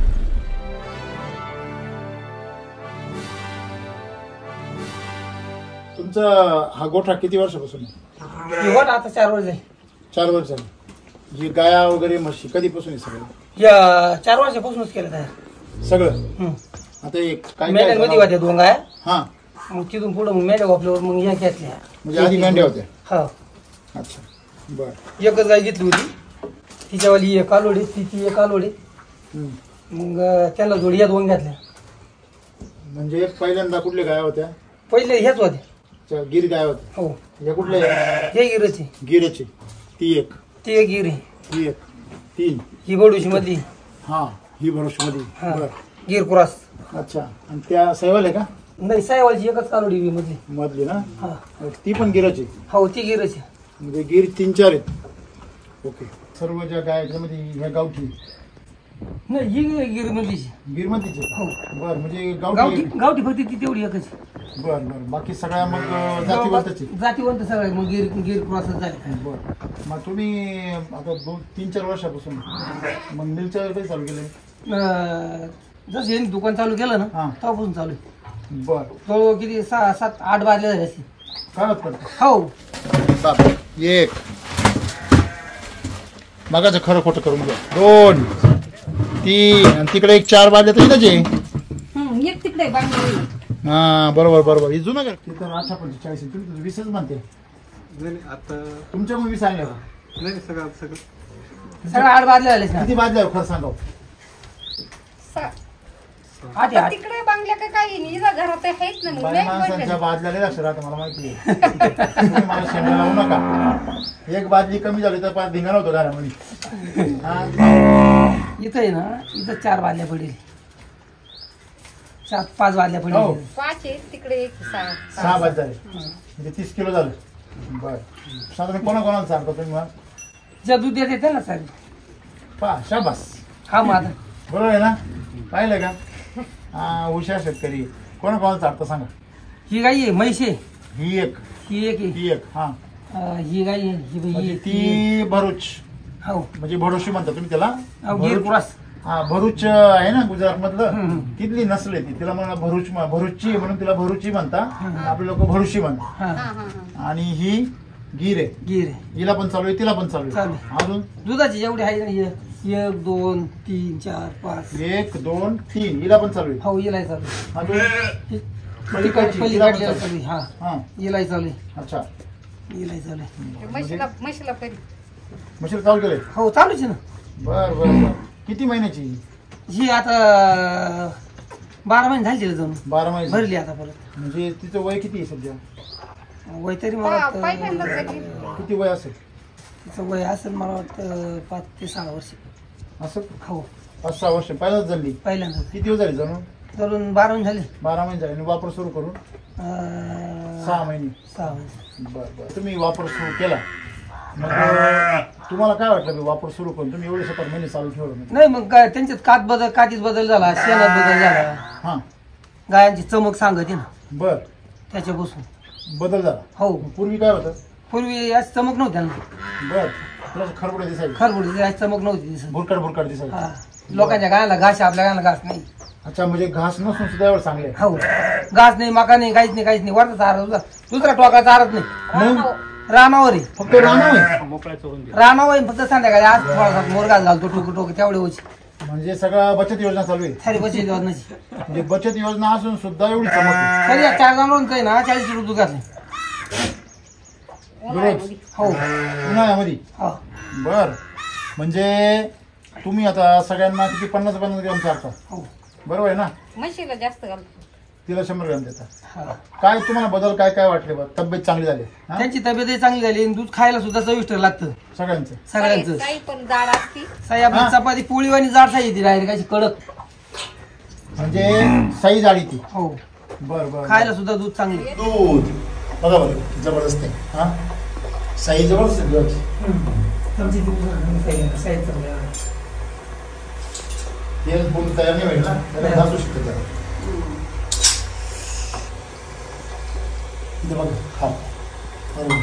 Speaker 2: तुमचा हा गोठा किती वर्षापासून आहे?
Speaker 1: हे वाट आता चार वर्ष झाली.
Speaker 2: चार वर्ष झाली. जी गाया वगैरे म्हशी कधीपासून आहे सगळं?
Speaker 1: या चार वर्षापासूनच केलं तयार.
Speaker 2: सगळं आता एक काय
Speaker 1: मेंढ्या मध्ये
Speaker 2: काय
Speaker 1: होत्या दोन गाया,
Speaker 2: हा
Speaker 1: मग तिथून पुढे मग मेंढ्या वापल्यावर मग ह्या घेतल्या.
Speaker 2: म्हणजे आधी मेंढ्या होत्या.
Speaker 1: हा
Speaker 2: अच्छा बर.
Speaker 1: एकच गाय घेतली होती, तिच्यावाली एक कालोडी, तिची एक कालोडी.
Speaker 2: हम्म.
Speaker 1: मग त्याला जोडी या दोन घेतल्या.
Speaker 2: म्हणजे पहिल्यांदा कुठल्या गाया होत्या?
Speaker 1: पहिले ह्याच होत्या.
Speaker 2: अच्छा, गिर गाया होत्या.
Speaker 1: हो
Speaker 2: या कुठल्या?
Speaker 1: हे गिरची,
Speaker 2: गिरची. ती एक,
Speaker 1: ती एक गिर आहे.
Speaker 2: ही एक, तीन.
Speaker 1: ही बडूशी मधली.
Speaker 2: हा ही भरोशी मध्ये.
Speaker 1: हा
Speaker 2: बर.
Speaker 1: गिर क्रॉस.
Speaker 2: अच्छा, आणि त्या सैवाल आहे का
Speaker 1: नाही सायवालची एकच कालोडी बी मधली.
Speaker 2: मधली ना?
Speaker 1: हा
Speaker 2: ती पण गिराची.
Speaker 1: हो ती गिरची.
Speaker 2: म्हणजे गिर तीन चार आहेत. ओके. सर्व ज्या गाय आहेत त्यामध्ये ह्या गावठी
Speaker 1: नाही ही गिर मधलीची.
Speaker 2: गिरमतीचे.
Speaker 1: हो.
Speaker 2: बर, म्हणजे
Speaker 1: गावठी
Speaker 2: गावठी.
Speaker 1: गावठी फक्त ती तेवढी एकच.
Speaker 2: बर बर. बाकी सगळ्या मग जातीवंतचे.
Speaker 1: जातीवंत सगळं मग गिर गिर क्रॉसच झाले.
Speaker 2: बर. मग तुम्ही आता दोन तीन चार वर्षापासून मग मिलच्या काही चालू केले?
Speaker 1: अं, जसं यांनी दुकान चालू केलं ना
Speaker 2: हा.
Speaker 1: तेव्हापासून चालू आहे.
Speaker 2: बर.
Speaker 1: जवळ किती सहा सात आठ बाजल्या झाले असतील.
Speaker 2: काय होत करतो?
Speaker 1: हो
Speaker 2: सात, एक, मगाचं खरं खोटं करून घ्या. दोन, तीन, आणि तिकडे एक चार बाजल्या तर इथंच आहे.
Speaker 3: हम्म, एक तिकडे बांगली.
Speaker 2: हा बरोबर बरोबर. ही जुनं घर तिथं अठरा पंचेचाळीस आहे. तुम्ही तुझं वीसच म्हणते.
Speaker 4: नाही आता
Speaker 2: तुमच्या मग वीस आणल्या का?
Speaker 4: नाही सगळं सगळं
Speaker 1: सगळं आठ बाजल्या झाले ना.
Speaker 2: किती बाजल्या खरं सांगा.
Speaker 1: आठ आहे, आठ.
Speaker 3: तिकडे बांगल्या का काही नाही इथं घरात आहेत ना मग
Speaker 2: बाया
Speaker 3: नाही
Speaker 2: माणसांच्या
Speaker 3: पडले.
Speaker 2: बाजल्या लय लक्ष राहतं मला माहिती आहे. तुम्ही मला शेंडा लावू नका. एक बाजली कमी झाली तर पाच धिंगाणा होतो घरामध्ये. हा.
Speaker 1: इथं आहे ना, इथं चार बाजल्या पडेल, चार पाच बाजल्या
Speaker 2: हो.
Speaker 1: पडेल.
Speaker 3: पाच आहेत तिकडे एक सहा
Speaker 2: सहा बाज झाले म्हणजे तीस किलो झालं. बर. साधारण कोणा कोणाला सांगतो तुम्ही मग?
Speaker 1: ज्या दूध देते ते ना साहेब.
Speaker 2: पा शाबास.
Speaker 1: हा मग आता
Speaker 2: बरोबर आहे ना? पाहिलं का? हा हुशार शेतकरी. कोणा कोणाला चालतं सांगा.
Speaker 1: ही गाई आहे, म्हैस आहे,
Speaker 2: ही एक,
Speaker 1: ही एक आहे.
Speaker 2: ही एक. हा
Speaker 1: अं, ही गाई आहे, ही बाई
Speaker 2: म्हणजे
Speaker 1: आहे, ती
Speaker 2: ती भरूच
Speaker 1: हो.
Speaker 2: म्हणजे भरोशी म्हणता तुम्ही त्याला.
Speaker 1: अहो, गिर
Speaker 2: भरूच.
Speaker 1: क्रॉस.
Speaker 2: हा भरूच आहे ना गुजरात मधलं.
Speaker 1: हम्म.
Speaker 2: तिथली नसले ती. तिला म्हणा भरूच भरूचची आहे म्हणून तिला भरूची म्हणता. आपले लोक भरुशी म्हणतात.
Speaker 1: हा
Speaker 3: हा हा हा
Speaker 2: आणि ही गिर आहे.
Speaker 1: गिर आहे.
Speaker 2: हिला पण चालू आहे, तिला पण चालू
Speaker 1: चालू
Speaker 2: आहे.
Speaker 1: आहे.
Speaker 2: अजून
Speaker 1: दुधाची जेवढी आहे ना, हे एक दोन तीन चार पाच.
Speaker 2: एक दोन तीन हिला पण चालू आहे.
Speaker 1: हो इलाय चालू आहे.
Speaker 2: अजून
Speaker 1: ही
Speaker 2: पलीकडची,
Speaker 1: पलीकडची
Speaker 2: तिला पण
Speaker 1: चालू
Speaker 2: चालू
Speaker 1: आहे. हा
Speaker 2: हा
Speaker 1: इलाय चालू आहे.
Speaker 2: अच्छा.
Speaker 1: इलाय चालू आहे.
Speaker 3: म्हशीला म्हशीला परी
Speaker 2: मशीन चालू केलंय.
Speaker 1: हो चालूच आहे ना.
Speaker 2: बर बर बर. किती महिन्याची ही?
Speaker 1: ही आता बारा महिने झाली तिला जाऊन
Speaker 2: बारा महिने.
Speaker 1: भरली आता परत.
Speaker 2: म्हणजे तिचं वय किती आहे सध्या?
Speaker 1: वय तरी मला वाटतं
Speaker 3: पहिल्यांदाच झाली.
Speaker 2: किती वय असेल?
Speaker 1: तिचं वय असेल मला वाटतं पाच ते सहा वर्ष.
Speaker 2: असं
Speaker 1: हो
Speaker 2: पाच सहा वर्ष पहिल्याच झाली.
Speaker 1: पहिल्यांदा
Speaker 2: किती दिवस झाले जाणून?
Speaker 1: धरून बारा महिने झाले.
Speaker 2: बारा महिने झाले आणि वापर सुरू करून
Speaker 1: अं,
Speaker 2: सहा महिने.
Speaker 1: सहा महिने.
Speaker 2: बर बर. तुम्ही वापर सुरू केला मग अं, तुम्हाला काय वाटलं की वापर सुरू करून तुम्ही एवढे सतरा महिने चालू ठेवलं म्हणजे?
Speaker 1: नाही मग काय त्यांच्यात कात बदल कातीत बदल झाला, शेणात बदल झाला,
Speaker 2: हा
Speaker 1: गायांची चमक सांगते ना
Speaker 2: बर.
Speaker 1: त्याच्यापासून
Speaker 2: बदल झाला.
Speaker 1: हो.
Speaker 2: पूर्वी काय होतं?
Speaker 1: पूर्वी अशी चमक नव्हती ना,
Speaker 2: बर. तुला खरबडे दिसायचे,
Speaker 1: खरबुडी अशी चमक नव्हती दिसत.
Speaker 2: भुरकट भुरकट दिसायचे.
Speaker 1: हा लोकांच्या गायला घास आहे, आपल्या गायला घास नाही.
Speaker 2: अच्छा, म्हणजे घास नसून सुद्धा एवढं चांगले.
Speaker 1: हो घास नाही, मका नाही, काहीच नाही, काहीच नाही. वरचा चारा दुसरा दुसरा टोका चारत नाही.
Speaker 2: मग
Speaker 1: रानावर आहे,
Speaker 2: फक्त राहणार आहे.
Speaker 4: मोकळा चोरून दे.
Speaker 1: रानावर आहे. फक्त संध्याकाळी आज थोडासा मोरगास घालतो टोक टोक तेवढे होची
Speaker 2: म्हणजे सगळं बचत योजना चालू आहे.
Speaker 1: सारी बचत योजनाची.
Speaker 2: म्हणजे बचत योजना असून सुद्धा एवढी चमक आहे.
Speaker 1: तरी या चार जणांचं आहे ना चाळीस रुपये दूध घातले.
Speaker 3: उन्हाळ्यामध्ये.
Speaker 1: हो
Speaker 2: उन्हाळ्यामध्ये
Speaker 1: हो
Speaker 2: बर म्हणजे तुम्ही आता सगळ्यांना किती पन्नास पन्नास ग्रॅम चारता
Speaker 1: हो
Speaker 2: बरोबर आहे ना
Speaker 3: म्हशीला जास्त घालतो.
Speaker 2: तिला शंभर ग्रॅम देता
Speaker 1: हा.
Speaker 2: काय तुम्हाला बदल काय काय वाटले बा तब्येत चांगली झाली हा?
Speaker 1: त्यांची तब्येतही चांगली झाली आणि दूध खायला सुद्धा चविष्ट लागतं
Speaker 2: सगळ्यांचं
Speaker 1: सगळ्यांचं.
Speaker 3: काही पण जाड असती.
Speaker 1: साई आपली
Speaker 2: हा.
Speaker 1: चपाती पोळीवानी जाड साई येते डायरेक्ट अशी कडक.
Speaker 2: म्हणजे साईज आली ती
Speaker 1: हो
Speaker 2: बर बर
Speaker 1: खायला सुद्धा दूध चांगली.
Speaker 2: दूध बघा बरं जबरदस्त आहे हा साई जबरदस्त आहे दुधाची. हे पूर्ण तयार नाही होईल ना त्याला घासू शकतो त्याला इथे बघा खा बरोबर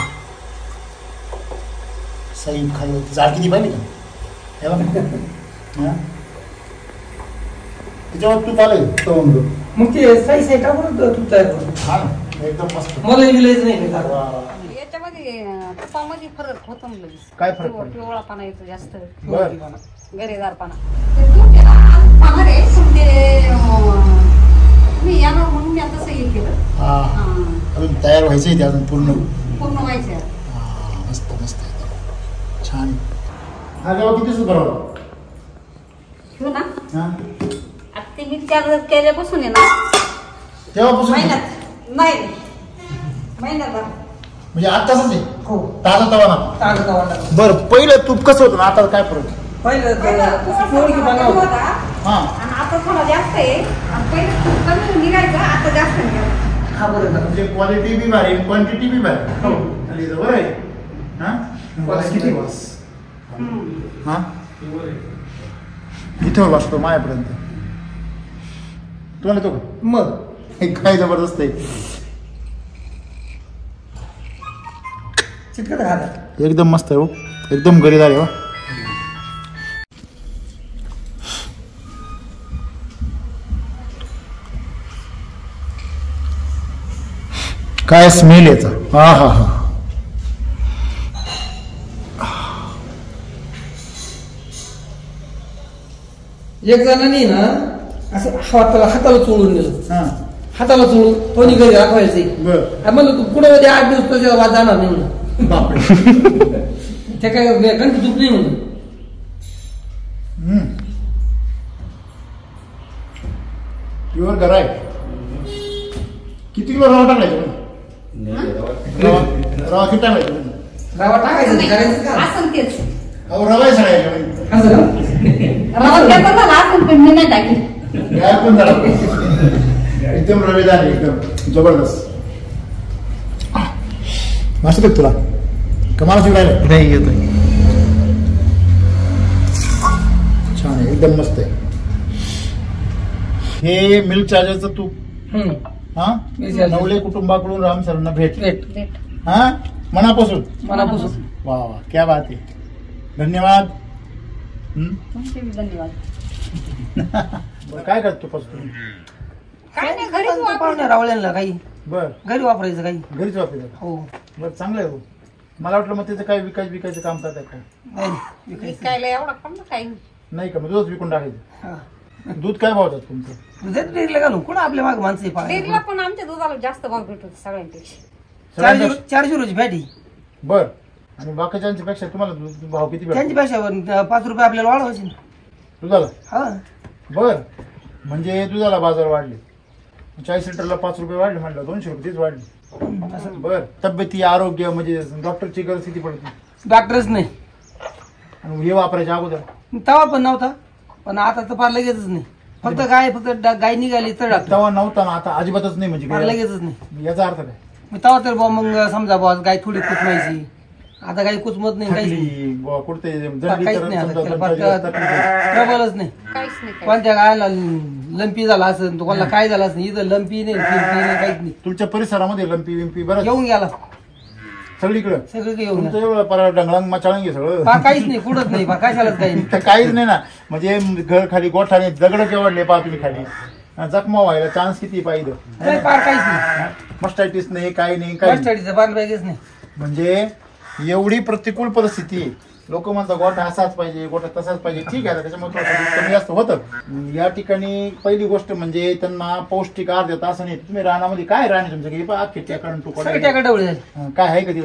Speaker 2: साई खाली जाड किती पाहिजे का हे बघा हा त्याच्यावर तूप आलंय तळून घेऊन
Speaker 1: मग ते साई साई टाकून तूप तयार करू.
Speaker 2: हा ना एकदम मस्त
Speaker 1: मला विलायचं नाही का?
Speaker 2: वा, वा.
Speaker 3: याच्यामध्ये अं, तुपामध्ये फरक होतो ना लगेच.
Speaker 2: काय फरक
Speaker 3: पिवळा-
Speaker 2: पडतो?
Speaker 3: पिवळापणा येतो जास्त.
Speaker 2: बर
Speaker 3: गरेदारपणा. ते दूध आहे ना, आज पाहणार आहे, पण ते, अं, तुम्ही यावर म्हणून मी आता सही केलं.
Speaker 2: हा
Speaker 3: हा.
Speaker 2: अजून तयार व्हायचंय ते अजून पूर्ण
Speaker 3: पूर्ण व्हायचं आहे.
Speaker 2: हा मस्त मस्त एकदम छान हा जेव्हा किती सुद्धा बरोबर
Speaker 3: हो ना.
Speaker 2: हा
Speaker 3: आता ते मी चार केल्यापासून आहे ना,
Speaker 2: तेव्हापासून
Speaker 3: महिन्यात नाही महिन्यात
Speaker 2: म्हणजे आताच आहे
Speaker 1: हो
Speaker 2: ताजा तवा ना
Speaker 1: ताकद वाटत.
Speaker 2: बरं पहिलं तूप कसं होतं ना आता काय फरक आहे?
Speaker 1: पहिलं
Speaker 3: पहिला
Speaker 1: तर
Speaker 3: थोडासा
Speaker 1: पोळी
Speaker 3: कमी
Speaker 1: बनवतो.
Speaker 3: होता,
Speaker 2: हा
Speaker 3: आणि आता थोडा जास्त आहे. आणि पहिलं खूप कमी निघायचं, आता जास्त निघायचं.
Speaker 1: हा बरं झालं.
Speaker 2: म्हणजे क्वालिटी बी भारी क्वांटिटी बी भारी
Speaker 1: हो.
Speaker 2: आणि इथं बरं आहे हा
Speaker 1: बस किती बस.
Speaker 3: हम्म.
Speaker 2: हा इथं वाचतो मायापर्यंत तुम्हाला येतो का
Speaker 1: मग
Speaker 2: हे काय जबरदस्त आहे
Speaker 1: चिटकत खातात.
Speaker 2: एकदम मस्त आहे हो एकदम गरीदार आहे हो काय स्मेल याचा हा हा हा
Speaker 1: एक जणांनी ना असं हाताला हाताला चोळून नेलं.
Speaker 2: हा
Speaker 1: हाताला चोळून कोणी घरी दाखवायचे.
Speaker 2: बर
Speaker 1: म्हणलं तू पुढे मध्ये आठ दिवस तुझ्या वाद जाणार नाही म्हणून.
Speaker 2: बापरे
Speaker 1: ते काय गणपती चूक नाही म्हणून.
Speaker 2: प्युअर गराय किती किलो रवा टाकायचा रवा रवा किती टाकायचा
Speaker 1: रवा टाकायचं नाही, करायचं का?
Speaker 3: असं तेच.
Speaker 2: अहो रवा आहे सगळ्या
Speaker 1: असं का?
Speaker 3: रवा घेता झाला असं, पण मी नाही टाकली.
Speaker 2: काय पण झाला एकदम रवेदार आहे, एकदम जबरदस्त मस्त आहे तुला कमाल शिवायला
Speaker 4: नाही येतोय.
Speaker 2: छान आहे एकदम मस्त आहे हे मिल्क चार्जरचं तूप
Speaker 1: हम्म.
Speaker 2: हा
Speaker 1: मिल्क चार्जर.
Speaker 2: नवले कुटुंबाकडून राम सरांना भेट
Speaker 1: भेट
Speaker 3: भेट.
Speaker 2: हा मनापासून
Speaker 1: मनापासून.
Speaker 2: वा वा क्या बात आहे धन्यवाद हम्म?
Speaker 3: तुमचे बी धन्यवाद.
Speaker 2: बरं, काय करतो पासून तुम्ही
Speaker 3: काय नाही, घरीच वापरतो.
Speaker 1: पाहुण्या रावळ्यांना काही
Speaker 2: बर
Speaker 1: घरी वापरायचं काही.
Speaker 2: घरीच वापरायचं
Speaker 1: हो
Speaker 2: बरं चांगलं आहे हो मला वाटलं मग त्याचं काय विकायचं विकायचं काम करतात काय
Speaker 1: नाही विकायचं.
Speaker 3: विकायला एवढा कम ना काही.
Speaker 2: नाही का मग दूधच विकून टाकायचं
Speaker 1: हा.
Speaker 2: दूध काय भावतात तुमचं
Speaker 1: दुधात डेअरीला घालू कोण आपल्या माग माणसं आहे
Speaker 3: डेअरीला
Speaker 1: पाहायला.
Speaker 3: पण आमच्या दुधाला जास्त भाव भेटतो सगळ्यांपेक्षा.
Speaker 1: चारशे
Speaker 2: सगळ्यांचा-
Speaker 1: चारशे रुपये फॅटी.
Speaker 2: बर आणि बाकीच्यांच्या पेक्षा तुम्हाला दूध भाव किती
Speaker 1: त्यांची
Speaker 2: भेटतो
Speaker 1: पेक्षा पाच रुपये आपल्याला वाढवायचे.
Speaker 2: दुधाला
Speaker 1: हा
Speaker 2: बर म्हणजे दुधाला बाजार वाढले चाळीस लिटरला पाच रुपये वाढले म्हटलं दोनशे रुपये तीच वाढली
Speaker 1: असं
Speaker 2: बर तब्येती आरोग्य म्हणजे डॉक्टरची गरज किती पडते
Speaker 1: डॉक्टरच नाही.
Speaker 2: आणि हे वापरायच्या अगोदर
Speaker 1: तवा पण नव्हता पण आता तर फार लगेचच नाही. फक्त गाय फक्त डा- गाय निघाली तर डॉक्टर.
Speaker 2: तेव्हा नव्हता ना आता अजिबातच नाही म्हणजे
Speaker 1: फार
Speaker 2: काय?
Speaker 1: लगेचच नाही.
Speaker 2: याचा अर्थ काय
Speaker 1: मग तवा तर बुवा मग समजा बुवा गाय थोडी कुचमायची. आता गाय कुचमत नाही काहीच नाही.
Speaker 2: थकली, बुवा, कुठते जळली
Speaker 1: काहीच
Speaker 2: तर
Speaker 1: नाही आता.
Speaker 2: समजा
Speaker 1: त्याला
Speaker 2: दोन चार दिवस
Speaker 1: फक्त
Speaker 2: तकलीफ आहे.
Speaker 1: ट्रबलच नाही.
Speaker 3: काहीच नाही काही.
Speaker 1: कोणत्या गायला लंपी झाला असेल तो कोणाला काय झालं असेल इथं लंपी नाही फिरपी नाही काहीच नाही.
Speaker 2: तुमच्या परिसरामध्ये लंपी विंपी बरं
Speaker 1: येऊन गेला
Speaker 2: सगळीकडे
Speaker 1: सगळं काही येऊन
Speaker 2: तुमचं
Speaker 1: गेला.
Speaker 2: एवढं परा डंगळांग मचाळंग आहे सगळं
Speaker 1: पा काहीच नाही कुठंच नाही पा कशालाच काही नाही.
Speaker 2: तर काहीच नाही ना म्हणजे घर खाली गोठाने दगड केवढले पहा तुम्ही खाली आणि जखमा व्हायला चान्स किती पाहिजे
Speaker 1: नाही, पार काहीच नाही.
Speaker 2: मस्टायटिस नाही काही नाही काही नाही.
Speaker 1: स्टडीचं पार पाहिजेच नाही.
Speaker 2: म्हणजे एवढी प्रतिकूल परिस्थिती लोक म्हणतात गोठा असाच पाहिजे गोठा तसाच पाहिजे ठीक आहे त्याच्यामुळे थोडं दूध कमी जास्त होतं या ठिकाणी पहिली गोष्ट म्हणजे त्यांना पौष्टिक आहार देत असं नाही तुम्ही रानामध्ये काय राहणे तुमचं की अख्खे टेकड
Speaker 1: सगळे
Speaker 2: तुकडा
Speaker 1: त्याकडे डवळे झाले.
Speaker 2: काय आहे का तिकडे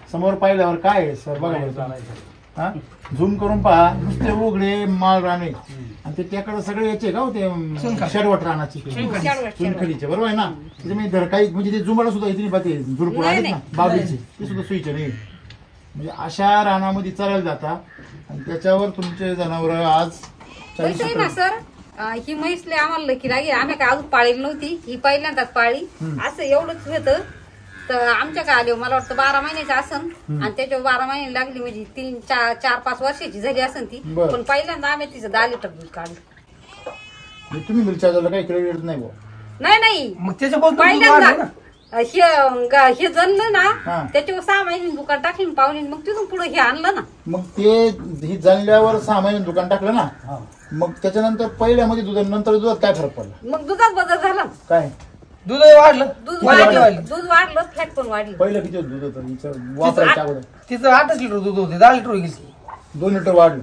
Speaker 2: समोर पाहिल्यावर काय आहे सर बघा बरं. हा झूम करून पहा नुसते उघडे माळ राणे आणि ते त्याकडे सगळे याचे का हो ते शेरवट रानाची चुनखडीचे बरोबर आहे ना त्याच्यामध्ये जर काही म्हणजे ते जुमाला सुद्धा इथे पाहते झुरपूर आहेत ना बाबीचे ते सुद्धा सुईचे नाही म्हणजे अशा रानामध्ये चरायला जाता आणि त्याच्यावर तुमचे जनावर आज चाळीस
Speaker 3: कसं आहे ना सर अं, ही म्हैसले आम्हाला लकी लागली आम्ही काय अजून पाळलेली नव्हती ही पहिल्यांदाच पाळली असं एवढंच होतं तर आमच्या काय आले मला वाटतं बारा महिन्याची असन आणि त्याच्यावर बारा महिने लागली म्हणजे तीन चार चार पाच वर्षाची झाली असन ती
Speaker 2: बरं.
Speaker 3: पण पहिल्यांदा आम्ही तिचं दहा लिटर दूध काढलं
Speaker 2: म्हणजे तुम्ही मिरच्या काही क्रेडिट नाही भाऊ
Speaker 3: नाही नाही
Speaker 1: मग त्याच्या बोलतो
Speaker 3: पहिल्यांदा हे ग- हे जणलं
Speaker 2: हा.
Speaker 3: ना त्याच्यावर सहा महिने दुकान टाकली पाहुणे मग तिथून पुढे हे आणलं ना
Speaker 2: मग ते ही जाणल्यावर सहा महिने दुकान टाकलं ना मग त्याच्यानंतर पहिल्यामध्ये दूध आणि नंतर दुधात काय फरक पडला
Speaker 3: मग दुधात बदल झाला
Speaker 2: काय
Speaker 1: दूध वाढलं
Speaker 3: दूध
Speaker 1: quality
Speaker 3: वाढलं
Speaker 1: वाढली.
Speaker 3: दूध वाढलं फॅट पण वाढलं
Speaker 2: पहिलं किती होतं दूध होतं हिचं वापरायच्या अगोदर
Speaker 1: तिचं आठच लिटर दूध होते दहा लिटर गेली
Speaker 2: दोन लिटर वाढलं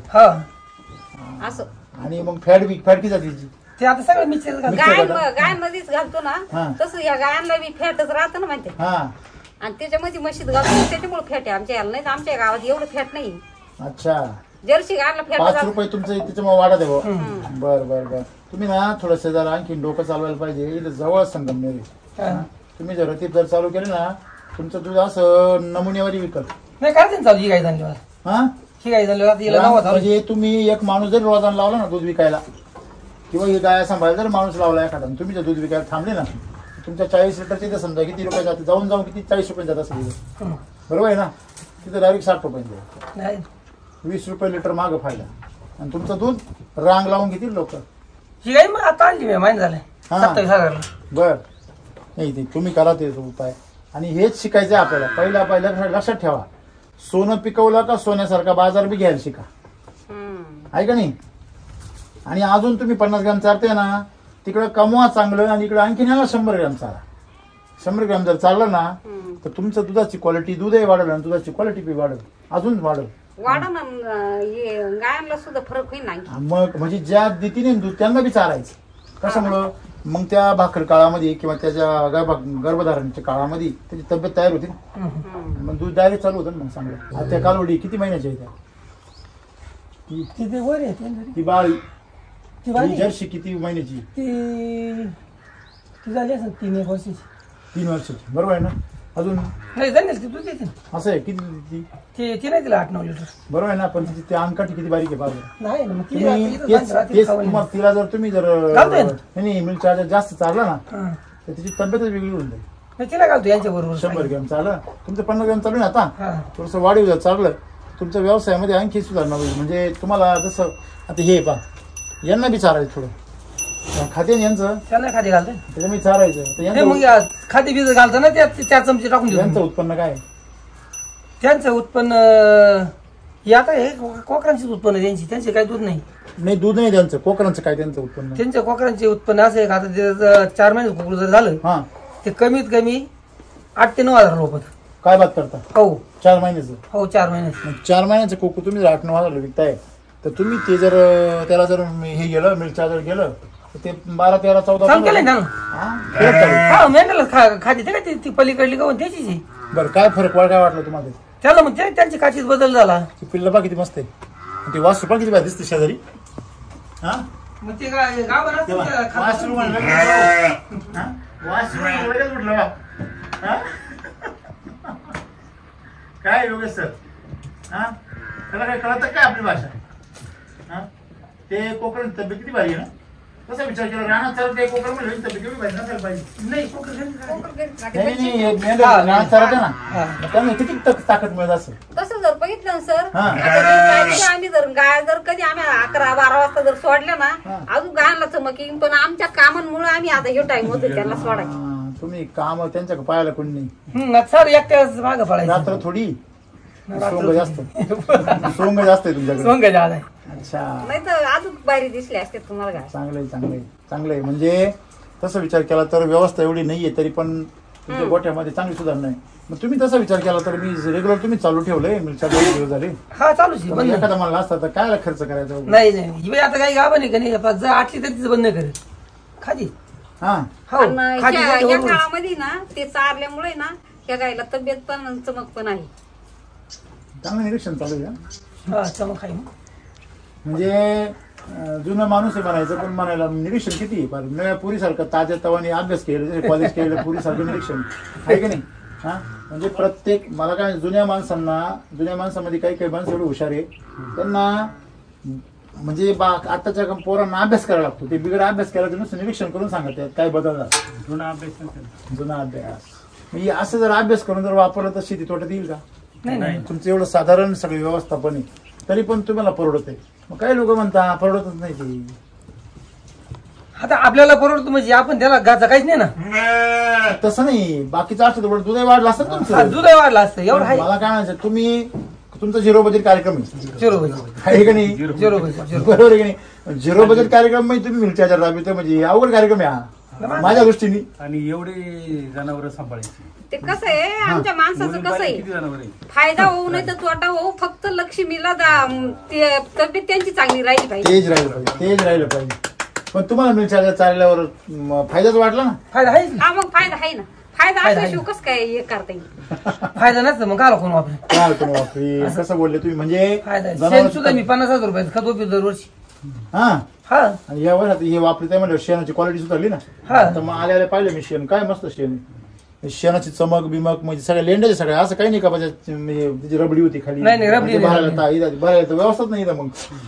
Speaker 1: हा
Speaker 3: असं
Speaker 2: आणि मग फॅट बी फॅट किती जाते तिची
Speaker 1: ते आता सगळं मिक्सर घाल
Speaker 3: गाय गाय मध्येच घालतो
Speaker 2: हा.
Speaker 3: ना तसं या गायांना बी फॅटच राहतं ना माहिती
Speaker 2: हा
Speaker 3: आणि त्याच्यामध्ये म्हशीत घालतो त्याच्यामुळे फॅट आहे आमच्या याला नाही तर आमच्या गावात एवढं फॅट नाही
Speaker 2: अच्छा
Speaker 3: जर्सी गायला फॅट
Speaker 2: पाच रुपये तुमचं त्याच्यामुळे वाढत आहे भाऊ बर बर बर तुम्ही ना थोडस जरा आणखी डोकं चालवायला पाहिजे इथं जवळ संगमनेर आहे. तुम्ही जर रतीप जर चालू केलं ना तुमचं दूध असं नमुन्यावर विकत
Speaker 1: नाही काय चालू ही गाय झाली
Speaker 2: हा
Speaker 1: ही गाय झाली आता हिला नाव चालू
Speaker 2: म्हणजे तुम्ही एक माणूस जर रोजानं लावला ना दूध विकायला किंवा ही गाय सांभाळायला जर माणूस लावला एखादा आणि तुम्ही जर दूध विकायला थांबले ना तुमच्या चाळीस लिटरचे तर समजा किती रुपये जाते जाऊन जाऊन किती चाळीस रुपये जात असेल
Speaker 1: हं.
Speaker 2: बरोबर आहे ना तिथं डायरेक्ट साठ रुपये जाईल
Speaker 1: नाही
Speaker 2: वीस रुपये लिटर मागं फायदा आणि तुमचं दूध रांग लावून घेतील लोक
Speaker 1: ही गाय मग आता आणली मी माहिती झालंय
Speaker 2: हा.
Speaker 1: सत्तावीस हजारला
Speaker 2: बर नाही ते तुम्ही करा ते उपाय आणि हेच शिकायचं आहे आपल्याला पहिला पहिल्या लक्षात ठेवा सोनं पिकवलं का सोन्यासारखा बाजार बी घ्यायला शिका आहे का नाही आणि अजून तुम्ही पन्नास ग्रॅम चालते ना तिकडं कमवा चांगलं आणि इकडं आणखीन याला शंभर ग्रॅम चाला शंभर ग्रॅम जर चाललं ना तर तुमचं दुधाची क्वालिटी दूधही वाढेल आणि दुधाची क्वालिटी बी वाढेल अजून वाढेल
Speaker 3: वाढा ना हे गायांना सुद्धा फरक होईल ना
Speaker 2: मग म्हणजे ज्या देतीने दूध त्यांना बी चारायचं कशामुळं मग त्या भाकर काळामध्ये किंवा त्याच्या गर्भ गर्भधारणेच्या काळामध्ये त्याची तब्येत तयार होती ना. मग दूध डायरेक्ट चालू होतं ना मग चांगलं आता त्या कालवडी किती महिन्याच्या आहेत त्या?
Speaker 1: ती ते वर आहे ती घरी.
Speaker 2: ती बाळी
Speaker 1: ती बाळी?
Speaker 2: ती जर्सी किती महिन्याची
Speaker 1: ती ती झाली असेल तीन एक वर्षाची
Speaker 2: तीन वर्षाची बरोबर आहे ना अजून
Speaker 1: नाही जाणेल ती दूध देते ना.
Speaker 2: असं आहे किती ती
Speaker 1: ती ती नाही तिला आठ नऊ लिटर
Speaker 2: बरोबर आहे ना पण तिची ते अंगकाठी किती बारीक आहे बाबा
Speaker 1: नाही ना मग ती
Speaker 2: तुम्ही
Speaker 1: इथं
Speaker 2: तेच
Speaker 1: रात्री
Speaker 2: तेच
Speaker 1: खावं
Speaker 2: मग तिला जर तुम्ही जर
Speaker 1: घालतोय ना.
Speaker 2: नाही नाही मिल्क चार्जर जास्त चालला ना
Speaker 1: हा.
Speaker 2: तर तिची तब्येतच वेगळी होऊन जाईल
Speaker 1: नाही तिला घालतो यांच्या बरोबर
Speaker 2: शंभर ग्रॅम चाललं तुमचं पन्नास ग्रॅम चालू ना आता
Speaker 1: हा.
Speaker 2: थोडंसं वाढीव जर चाललं तुमच्या व्यवसायामध्ये आणखी सुधारणा होईल म्हणजे तुम्हाला जसं आता हे पा यांना बी चारायचं थोडं खाते ना यांचं
Speaker 1: त्याला खाली घालते
Speaker 2: त्याच्यामुळे चारायचं तर
Speaker 1: नाही मग
Speaker 2: यांचं
Speaker 1: या खाली बीज घालतं ना त्यात ते चार चमचे टाकून
Speaker 2: यांचं
Speaker 1: देतो
Speaker 2: उत्पन्न काय आहे?
Speaker 1: त्यांचं उत्पन्न हे आता हे कोकरांचीच उत्पन्न आहे त्यांची त्यांचे काही दूध नाही
Speaker 2: नाही दूध नाही त्यांचं कोकरांचं काय त्यांचं उत्पन्न
Speaker 1: त्यांच्या कोकरांचे उत्पन्न असं आहे का आता ते जर चार महिने कोकरू जर झालं
Speaker 2: हा
Speaker 1: ते कमीत कमी आठ ते नऊ हजार रुपये
Speaker 2: काय बात करता
Speaker 1: हो
Speaker 2: चार महिन्याचं
Speaker 1: हो चार महिने
Speaker 2: मग चार महिन्याचं कोको तुम्ही जर आठ नऊ हजार विकताय तर तुम्ही ते जर त्याला जर हे गेलं मिल्क चार्जर गेलं तर ते बारा तेरा चौदा
Speaker 1: चालू केलंय ना
Speaker 2: हा? फरक चालू.
Speaker 1: हा मेंढ्याला खा खाते ते काय ती- ती पलीकडली गावून त्याचीच आहे.
Speaker 2: बरं काय फरक वाढ काय वाटलं तुम्हाला ते?
Speaker 1: त्याला मग ते त्यांची काचीत बदल झाला
Speaker 2: ती पिल्लं बा किती मस्त आहे आणि ते वासरू पण किती भारी दिसते शेजारी हा
Speaker 1: मग ते काय गावाला
Speaker 2: तेव्हा
Speaker 1: तुमच्या
Speaker 2: वासरू
Speaker 1: खात-
Speaker 2: म्हणलं की- हा? वासरू म्हणलं लगेच उठलं बा. हा? काय योगेश सर हा त्याला काय कळत काय आपली भाषा हा ते कोकण तब्येत किती भारी आहे ना कसा विचार केला रानात चालत ते कोकण म्हणजे तब्येत केवढी भारी नसायला पाहिजे
Speaker 1: नाही कोकण घरी काय?
Speaker 2: नाही नाही एक मेंढ्या रानात चालत ना मग त्यामुळे किती तक- ताकद मिळत असं
Speaker 3: तसं जर बघितलं ना सर
Speaker 2: हा.
Speaker 3: आता जर काय आम्ही जर गाय जर कधी आम्ही अकरा बारा वाजता जर सोडल्या ना
Speaker 2: हा.
Speaker 3: अजून गायला चमक येईन पण आमच्या कामांमुळे आम्ही आता हे टाइम होतो त्यांना सोडायचं
Speaker 2: हा, तुम्ही काम त्यांच्या पाहायला कोणी नाही
Speaker 1: हम्म, सर एकट्याच मागं पडायचं
Speaker 2: रात्र थोडी सोंग जास्त सोंग जास्त आहे तुमच्याकडे
Speaker 1: सोंग झालाय
Speaker 2: अच्छा
Speaker 3: नाही तर अजून बाहेर दिसले असते तुम्हाला गाय
Speaker 2: चांगलंय चांगलंय चांगलंय म्हणजे तसा विचार केला तर व्यवस्था एवढी नाहीये तरी पण तुमच्या गोठ्यामध्ये चांगली सुधारणा आहे मग तुम्ही तसा विचार केला तर मी रेग्युलर तुम्ही चालू ठेवलंय मिरच्या दोन दिवस झाले
Speaker 1: हा चालूच आहे
Speaker 2: पण
Speaker 1: बंद
Speaker 2: एखादा मला असता तर काय खर्च करायचा
Speaker 1: नाही नाही ही बाई आता काही गाभा नाही का नाही जर आटली तरी तिचं बंद करत खाली
Speaker 2: हा
Speaker 1: हो
Speaker 3: आणि
Speaker 1: खाली
Speaker 3: ह्या
Speaker 1: जाते
Speaker 3: ह्या
Speaker 1: बरोबर.
Speaker 3: काळामध्ये ना ते चारल्यामुळे ना ह्या गायला तब्येत पण आणि चमक पण आहे
Speaker 2: चांगलं निरीक्षण चालू आहे हा.
Speaker 1: हा चमक आहे.
Speaker 2: म्हणजे अं, जुनं माणूस आहे म्हणायचं, पण म्हणायला निरीक्षण किती आहे फार नव्या पुरीसारखं ताज्या तवाने अभ्यास केला जसे कॉलेज केलं पुरीसारखं निरीक्षण आहे की नाही. हा म्हणजे प्रत्येक मला काय जुन्या माणसांना जुन्या माणसामध्ये काही काही माणसं एवढे हुशार आहे त्यांना म्हणजे बा आताच्या पोरांना अभ्यास करायला लागतो. ते बिगड अभ्यास केला तर नुसतं निरीक्षण करून सांगत आहेत काय बदलणार.
Speaker 5: जुना अभ्यास
Speaker 2: जुना अभ्यास म्हणजे असं जर अभ्यास करून जर वापरलं तर शेती तोट्यात येईल का.
Speaker 1: नाही नाही
Speaker 2: तुमचं एवढं साधारण सगळी व्यवस्थापन आहे तरी पण तुम्हाला परवडत आहे. मग काही लोक म्हणता परवडतच नाही ते.
Speaker 1: आता आपल्याला परवडतो म्हणजे आपण त्याला गाचा काहीच नाही ना.
Speaker 2: तसं नाही बाकीचं असतं तेवढं दुधाई वाढलं असतं
Speaker 1: हा,
Speaker 2: तुमचं.
Speaker 1: दूध वाढला असतं एवढं आहे.
Speaker 2: मला काय म्हणायचं तुम्ही तुमचा झिरो बजेट कार्यक्रम आहे
Speaker 1: झिरो बजेट
Speaker 2: आहे का नाही.
Speaker 1: झिरो बजेट झिरो
Speaker 2: बरोबर आहे की नाही. झिरो बजेट कार्यक्रम म्हणजे तुम्ही मिल्क चार्जर राबवित म्हणजे अवघड कार्यक्रम आहे हा माझ्या दृष्टीने.
Speaker 5: आणि एवढे जनावर सांभाळायची
Speaker 3: ते कसं आहे आमच्या माणसाचं कसं आहे
Speaker 5: किती जनावर आहे.
Speaker 3: फायदा होऊ नाही तर तोटा होऊ फक्त लक्ष्मीला दा- ते- तब्येत त्यांची चांगली राहिली पाहिजे.
Speaker 2: तेज राहिलं पाहिजे तेज राहिलं पाहिजे. पण तुम्हाला मिल्क चार्जर चालल्यावर म, फायदाच वाटला ना.
Speaker 1: फायदा आहेच ना.
Speaker 3: हा मग फायदा आहे ना. फायदा
Speaker 1: फायदा
Speaker 3: असल्याशिवाय कसं काय हे करता येईल.
Speaker 1: फायदा नसतं मग काला कोण वापरेल.
Speaker 2: काय पण बापरे कसं बोलले तुम्ही म्हणजे
Speaker 1: फायदा आहे.
Speaker 2: जनावर-
Speaker 1: शेण सुद्धा मी पन्नास हजार रुपयाचं खत वापरतो दरवर्षी.
Speaker 2: हा
Speaker 1: हा
Speaker 2: आणि या वर्षात हे वापरते म्हणजे शेणाची क्वालिटी सुधारली ना.
Speaker 1: हा.
Speaker 2: तर मग आल्याला पाहिलं मी शेण काय मस्त शेण आहे. शेणाची चमक बिमक म्हणजे सगळ्या लेंड्याचे सगळ्या असं काही नाही का म्हणजे त्याची रबडी होती खाली.
Speaker 1: नाही, नाही, रबडी नाही,
Speaker 2: भरायला
Speaker 1: रबडी.
Speaker 2: ता- इथं- भरायला तर व्यवस्थाच नाही इथं मग.